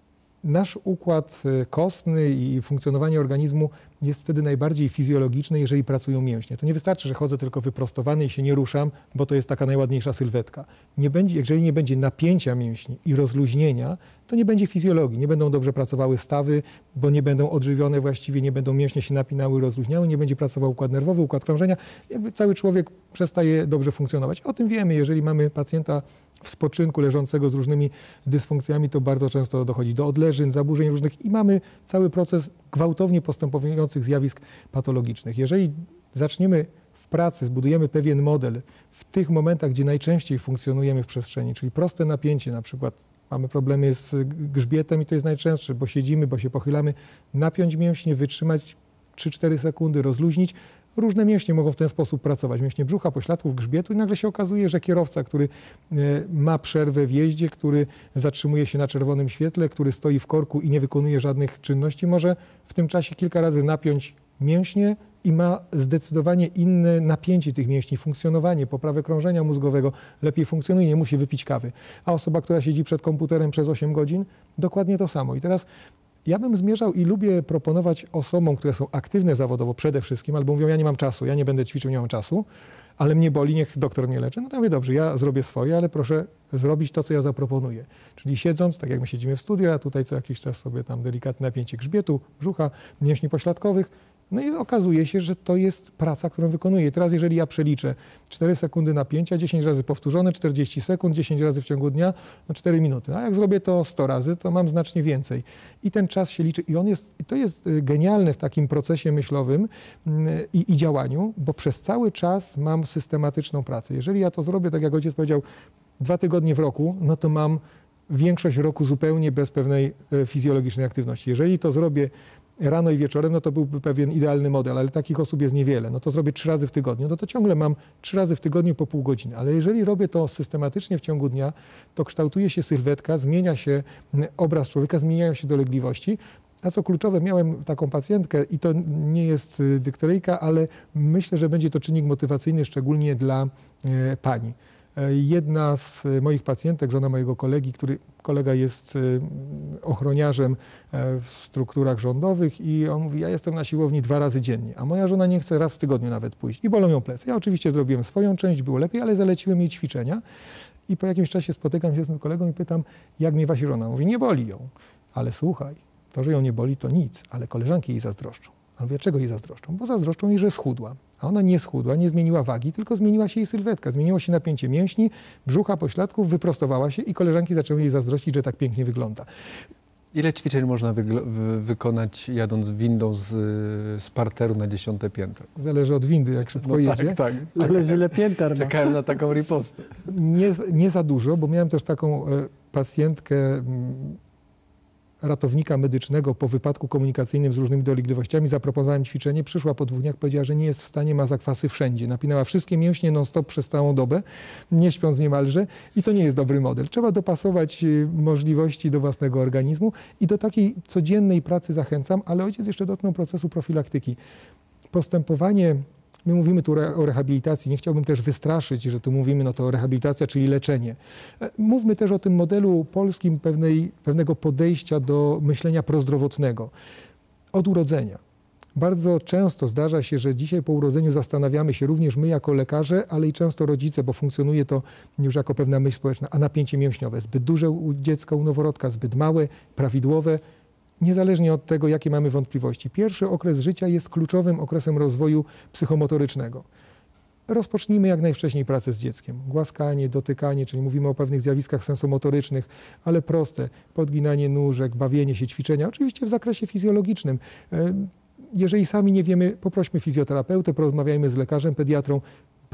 Nasz układ kostny i funkcjonowanie organizmu jest wtedy najbardziej fizjologiczny, jeżeli pracują mięśnie. To nie wystarczy, że chodzę tylko wyprostowany i się nie ruszam, bo to jest taka najładniejsza sylwetka. Nie będzie, jeżeli nie będzie napięcia mięśni i rozluźnienia, to nie będzie fizjologii. Nie będą dobrze pracowały stawy, bo nie będą odżywione właściwie, nie będą mięśnie się napinały, rozluźniały, nie będzie pracował układ nerwowy, układ krążenia. Jakby cały człowiek przestaje dobrze funkcjonować. O tym wiemy, jeżeli mamy pacjenta w spoczynku leżącego z różnymi dysfunkcjami, to bardzo często dochodzi do odleżyn, zaburzeń różnych i mamy cały proces gwałtownie postępujących zjawisk patologicznych. Jeżeli zaczniemy w pracy, zbudujemy pewien model w tych momentach, gdzie najczęściej funkcjonujemy w przestrzeni, czyli proste napięcie, na przykład mamy problemy z grzbietem i to jest najczęstsze, bo siedzimy, bo się pochylamy, napiąć mięśnie, wytrzymać trzy cztery sekundy, rozluźnić. Różne mięśnie mogą w ten sposób pracować. Mięśnie brzucha, pośladków, grzbietu i nagle się okazuje, że kierowca, który ma przerwę w jeździe, który zatrzymuje się na czerwonym świetle, który stoi w korku i nie wykonuje żadnych czynności, może w tym czasie kilka razy napiąć mięśnie i ma zdecydowanie inne napięcie tych mięśni, funkcjonowanie, poprawę krążenia mózgowego, lepiej funkcjonuje, nie musi wypić kawy. A osoba, która siedzi przed komputerem przez osiem godzin, dokładnie to samo. I teraz ja bym zmierzał i lubię proponować osobom, które są aktywne zawodowo przede wszystkim, albo mówią, ja nie mam czasu, ja nie będę ćwiczył, nie mam czasu, ale mnie boli, niech doktor mnie leczy. No to ja mówię, dobrze, ja zrobię swoje, ale proszę zrobić to, co ja zaproponuję. Czyli siedząc, tak jak my siedzimy w studiu, a tutaj co jakiś czas sobie tam delikatne napięcie grzbietu, brzucha, mięśni pośladkowych. No i okazuje się, że to jest praca, którą wykonuję. Teraz jeżeli ja przeliczę cztery sekundy napięcia, dziesięć razy powtórzone, czterdzieści sekund, dziesięć razy w ciągu dnia, no cztery minuty. A jak zrobię to sto razy, to mam znacznie więcej. I ten czas się liczy. I on jest, i to jest genialne w takim procesie myślowym i, i działaniu, bo przez cały czas mam systematyczną pracę. Jeżeli ja to zrobię, tak jak ojciec powiedział, dwa tygodnie w roku, no to mam większość roku zupełnie bez pewnej fizjologicznej aktywności. Jeżeli to zrobię rano i wieczorem, no to byłby pewien idealny model, ale takich osób jest niewiele. No to zrobię trzy razy w tygodniu, no to ciągle mam trzy razy w tygodniu po pół godziny. Ale jeżeli robię to systematycznie w ciągu dnia, to kształtuje się sylwetka, zmienia się obraz człowieka, zmieniają się dolegliwości. A co kluczowe, miałem taką pacjentkę i to nie jest dykteryjka, ale myślę, że będzie to czynnik motywacyjny szczególnie dla e, pani. Jedna z moich pacjentek, żona mojego kolegi, który kolega jest ochroniarzem w strukturach rządowych i on mówi, ja jestem na siłowni dwa razy dziennie, a moja żona nie chce raz w tygodniu nawet pójść i bolą ją plecy. Ja oczywiście zrobiłem swoją część, było lepiej, ale zaleciłem jej ćwiczenia i po jakimś czasie spotykam się z tym kolegą i pytam, jak miewa się żona? Mówi, nie boli ją, ale słuchaj, to, że ją nie boli, to nic, ale koleżanki jej zazdroszczą. A mówię, czego jej zazdroszczą? Bo zazdroszczą jej, że schudła. A ona nie schudła, nie zmieniła wagi, tylko zmieniła się jej sylwetka. Zmieniło się napięcie mięśni, brzucha, pośladków, wyprostowała się i koleżanki zaczęły jej zazdrościć, że tak pięknie wygląda. Ile ćwiczeń można wy wykonać jadąc windą z, z parteru na dziesiąte piętro? Zależy od windy, jak szybko no jedzie. Tak, tak. Zależy ile pięter ma. Czekałem na taką ripostę. Nie, nie za dużo, bo miałem też taką e, pacjentkę m, ratownika medycznego po wypadku komunikacyjnym z różnymi dolegliwościami. Zaproponowałem ćwiczenie, przyszła po dwóch dniach, powiedziała, że nie jest w stanie, ma zakwasy wszędzie. Napinała wszystkie mięśnie non-stop przez całą dobę, nie śpiąc niemalże i to nie jest dobry model. Trzeba dopasować możliwości do własnego organizmu i do takiej codziennej pracy zachęcam, ale ojciec jeszcze dotknął procesu profilaktyki. Postępowanie, my mówimy tu o rehabilitacji, nie chciałbym też wystraszyć, że tu mówimy, no to rehabilitacja, czyli leczenie. Mówmy też o tym modelu polskim pewnej, pewnego podejścia do myślenia prozdrowotnego. Od urodzenia. Bardzo często zdarza się, że dzisiaj po urodzeniu zastanawiamy się również my jako lekarze, ale i często rodzice, bo funkcjonuje to już jako pewna myśl społeczna, a napięcie mięśniowe zbyt duże u dziecka, u noworodka, zbyt małe, prawidłowe. Niezależnie od tego, jakie mamy wątpliwości. Pierwszy okres życia jest kluczowym okresem rozwoju psychomotorycznego. Rozpocznijmy jak najwcześniej pracę z dzieckiem. Głaskanie, dotykanie, czyli mówimy o pewnych zjawiskach sensomotorycznych, ale proste. Podginanie nóżek, bawienie się, ćwiczenia, oczywiście w zakresie fizjologicznym. Jeżeli sami nie wiemy, poprośmy fizjoterapeutę, porozmawiajmy z lekarzem, pediatrą.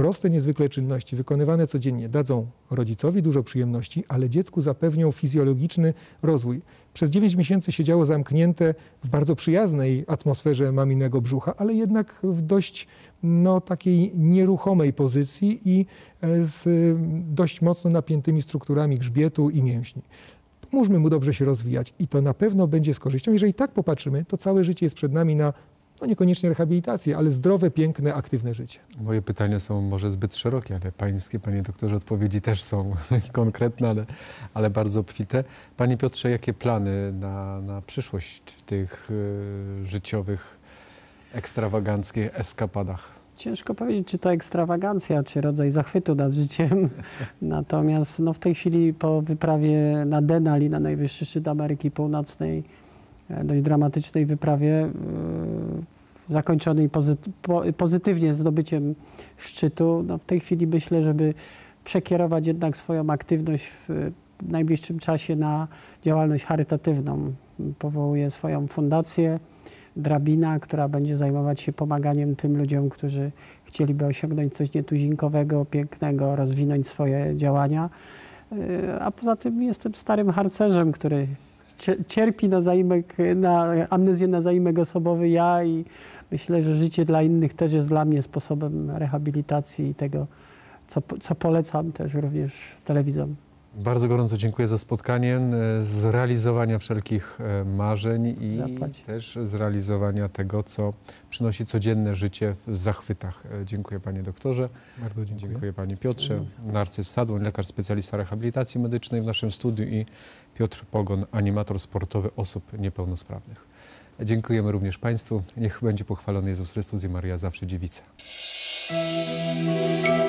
Proste niezwykle czynności wykonywane codziennie dadzą rodzicowi dużo przyjemności, ale dziecku zapewnią fizjologiczny rozwój. Przez dziewięć miesięcy siedziało zamknięte w bardzo przyjaznej atmosferze maminego brzucha, ale jednak w dość no, takiej nieruchomej pozycji i z dość mocno napiętymi strukturami grzbietu i mięśni. Pomóżmy mu dobrze się rozwijać i to na pewno będzie z korzyścią. Jeżeli tak popatrzymy, to całe życie jest przed nami na no niekoniecznie rehabilitację, ale zdrowe, piękne, aktywne życie. Moje pytania są może zbyt szerokie, ale pańskie, panie doktorze, odpowiedzi też są konkretne, ale, ale bardzo obfite. Panie Piotrze, jakie plany na, na przyszłość w tych y, życiowych, ekstrawaganckich eskapadach? Ciężko powiedzieć, czy to ekstrawagancja, czy rodzaj zachwytu nad życiem. Natomiast no, w tej chwili po wyprawie na Denali, na najwyższy szczyt Ameryki Północnej, dość dramatycznej wyprawie, yy, zakończonej pozyty po, pozytywnie zdobyciem szczytu, no, w tej chwili myślę, żeby przekierować jednak swoją aktywność w najbliższym czasie na działalność charytatywną. Powołuję swoją fundację Drabina, która będzie zajmować się pomaganiem tym ludziom, którzy chcieliby osiągnąć coś nietuzinkowego, pięknego, rozwinąć swoje działania. A poza tym jestem starym harcerzem, który cierpi na zaimek, na amnezję na zaimek osobowy ja i myślę, że życie dla innych też jest dla mnie sposobem rehabilitacji i tego, co, co polecam też również telewizom. Bardzo gorąco dziękuję za spotkanie, z realizowania wszelkich marzeń i Zapłać. też z realizowania tego, co przynosi codzienne życie w zachwytach. Dziękuję panie doktorze. Bardzo dziękuję. Dziękuję panie Piotrze. Narcyz Saduń, lekarz specjalista rehabilitacji medycznej w naszym studiu i Piotr Pogoń, animator sportowy osób niepełnosprawnych. Dziękujemy również państwu. Niech będzie pochwalony Jezus Chrystus i Maria zawsze dziewica.